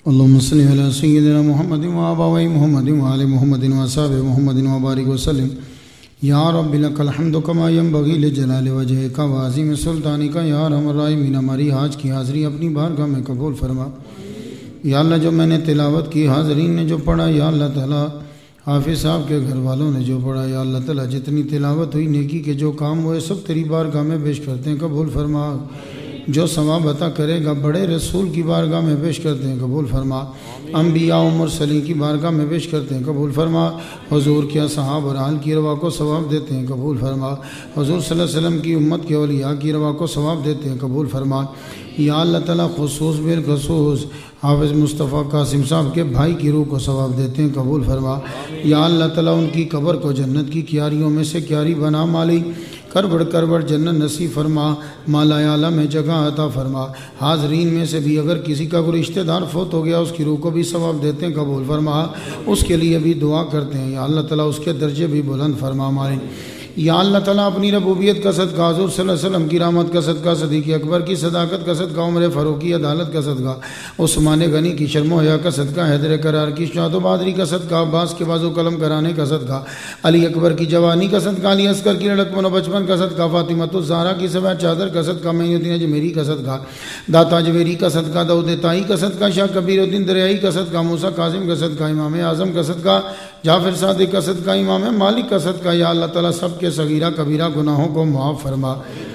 اللهم صل على سيدنا محمد وآبائه محمد وآل محمد وأصحاب محمد وبارك وسلم یا رب لک الحمد کما ینبغی لجلال وجهک وعظیم سلطانک یا ارحم الراحمین. ہماری آج کی حاضری اپنی بارگاہ میں قبول فرما. یا اللہ جو میں نے تلاوت کی، حاضرین نے جو پڑھا، یا اللہ تعالیٰ حافظ صاحب کے گھر والوں نے جو پڑھا، یا اللہ تعالیٰ جتنی تلاوت ہوئی، نیکی کے جو کام ہوئے، سب تیری بارگاہ میں پیش کرتے ہیں، قبول فرما. جو ثواب عطا کرے گا بڑے رسول کی بارگاہ میں پیش کرتے ہیں، قبول فرما. انبیاء و مرسلین کی بارگاہ میں پیش کرتے ہیں، قبول فرما. حضور کے اصحاب اور آل کی روا کو ثواب دیتے ہیں، قبول فرما. حضور صلی اللہ علیہ وسلم کی امت کے اولیاء کی روا کو ثواب دیتے ہیں، قبول فرما. یا اللہ تعالیٰ خصوص بالخصوص حافظ مصطفیٰ قاسم صاحب کے بھائی کی روح کو ثواب دیتے ہیں، قبول فرما. یا اللہ تعالیٰ ان کی قبر کو جنت کی کیاریوں میں سے کیاری بنا مالی. کربڑ کربڑ جنت نصیب فرما. مالا اعلیٰ میں جگہ عطا فرما. حاضرین میں سے بھی اگر کسی کا کوئی رشتہ دار فوت ہو گیا، اس کی روح کو بھی ثواب دیتے ہیں، قبول فرما. اس کے لیے بھی دعا کرتے ہیں، یا اللہ تعالیٰ اس کے درجے بھی بلند فرما ہمارے. یا اللہ تعالیٰ اپنی ربوبیت کا صدقہ، حضور صلی اللہ علیہ وسلم کی رحمت کا صدقہ، صدیق اکبر کی صداقت کا صدقہ، عمر فاروق کی عدالت کا صدقہ، عثمان غنی کی شرم و حیا کا صدقہ، حیدر کرار کی شجاعت و بہادری کا صدقہ، عباس کے بازو قلم کرانے کا صدقہ، علی اکبر کی جوانی کا صدقہ، علی اصغر کی لڑکپن و بچپن کا صدقہ، فاطمۃ الزہرا کی سفید چادر کا صدقہ، معین الدین اجمیری کا صدقہ، داتا اجمیری کا صدقہ، داؤد طائی کا صدقہ، شاہ کبیر الدین دریائی کا صدقہ، موسیٰ کاظم کا صدقہ، امام اعظم کا صدقہ، جعفر صادق کا صدقہ، امام مالک کا صدقہ. یا اللہ تعالیٰ سب کے صغیرہ کبیرہ گناہوں کو معاف فرما.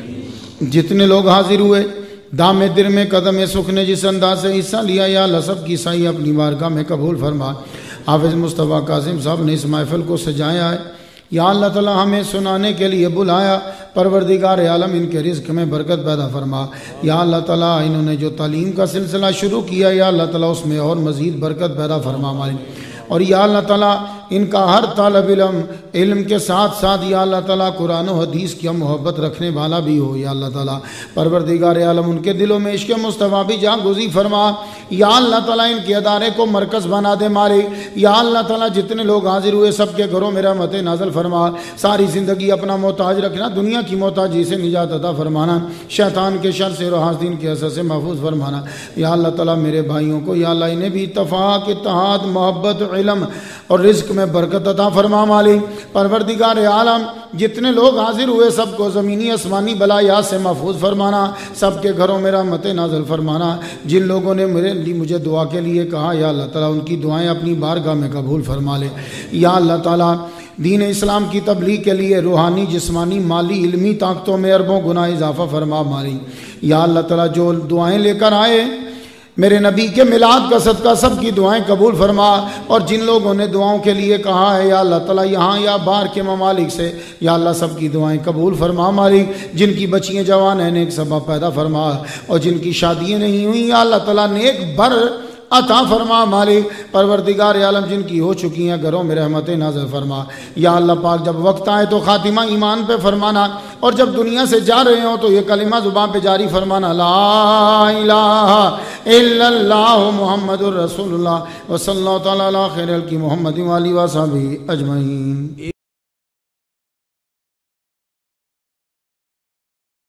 جتنے لوگ حاضر ہوئے، دام در میں قدم سکھ نے جس انداز سے حصہ لیا، یا اللہ سب کی سائی اپنی بارگاہ میں قبول فرما. حافظ مصطفیٰ قاسم صاحب نے اس محفل کو سجایا ہے، یا اللہ تعالیٰ ہمیں سنانے کے لیے بلایا. پروردگار عالم ان کے رزق میں برکت پیدا فرما. یا اللہ تعالیٰ انہوں نے جو تعلیم کا سلسلہ شروع کیا، یا اللہ تعالیٰ اس میں اور مزید برکت پیدا فرما ہماری. اور یا اللہ تعالیٰ ان کا ہر طالب علم علم کے ساتھ ساتھ یا اللہ تعالیٰ قرآن و حدیث کی محبت رکھنے والا بھی ہو. یا اللہ تعالیٰ پروردگار عالم ان کے دلوں میں عشق مصطفیٰ بھی جاگزی فرما. یا اللہ تعالیٰ ان کے ادارے کو مرکز بنا دے مالک. یا اللہ تعالیٰ جتنے لوگ حاضر ہوئے سب کے گھروں میں رحمت نازل فرما. ساری زندگی اپنا محتاج رکھنا، دنیا کی محتاجی سے نجات عطا فرمانا، شیطان کے شر سے اور حاسدین کے اثر سے محفوظ فرمانا. یا اللہ تعالیٰ میرے بھائیوں کو یا اللہ انہیں بھی اتفاق، اتحاد، محبت، علم اور رزق میں برکت عطا فرما مالک. پروردگار عالم جتنے لوگ حاضر ہوئے سب کو زمینی آسمانی بلایات سے محفوظ فرمانا، سب کے گھروں میں رحمت نازل فرمانا. جن لوگوں نے میرے لیے مجھے دعا کے لیے کہا، یا اللہ تعالیٰ ان کی دعائیں اپنی بارگاہ میں قبول فرما لے. یا اللہ تعالیٰ دین اسلام کی تبلیغ کے لیے روحانی، جسمانی، مالی، علمی طاقتوں میں اربوں گنا اضافہ فرما مالک. یا اللہ تعالیٰ جو دعائیں لے کر آئے میرے نبی کے میلاد کا صدقہ سب کی دعائیں قبول فرما. اور جن لوگوں نے دعاؤں کے لیے کہا ہے، یا اللہ تعالیٰ یہاں یا باہر کے ممالک سے، یا اللہ سب کی دعائیں قبول فرما مالک. جن کی بچیاں جوان ہیں نیک سبب پیدا فرما، اور جن کی شادیاں نہیں ہوئیں یا اللہ تعالیٰ نیک بر عطا فرما مالک. پروردگار عالم جن کی ہو چکی ہیں گھروں میں رحمت نازل فرما. یا اللہ پاک جب وقت آئے تو خاتمہ ایمان پہ فرمانا، اور جب دنیا سے جا رہے ہوں تو یہ کلمہ زبان پہ جاری فرمانا، لا الہ الا اللہ محمد الرسول اللہ وصلی اللہ تعالی علی خیر الخلق محمد و آلہ و صحبہ اجمعین.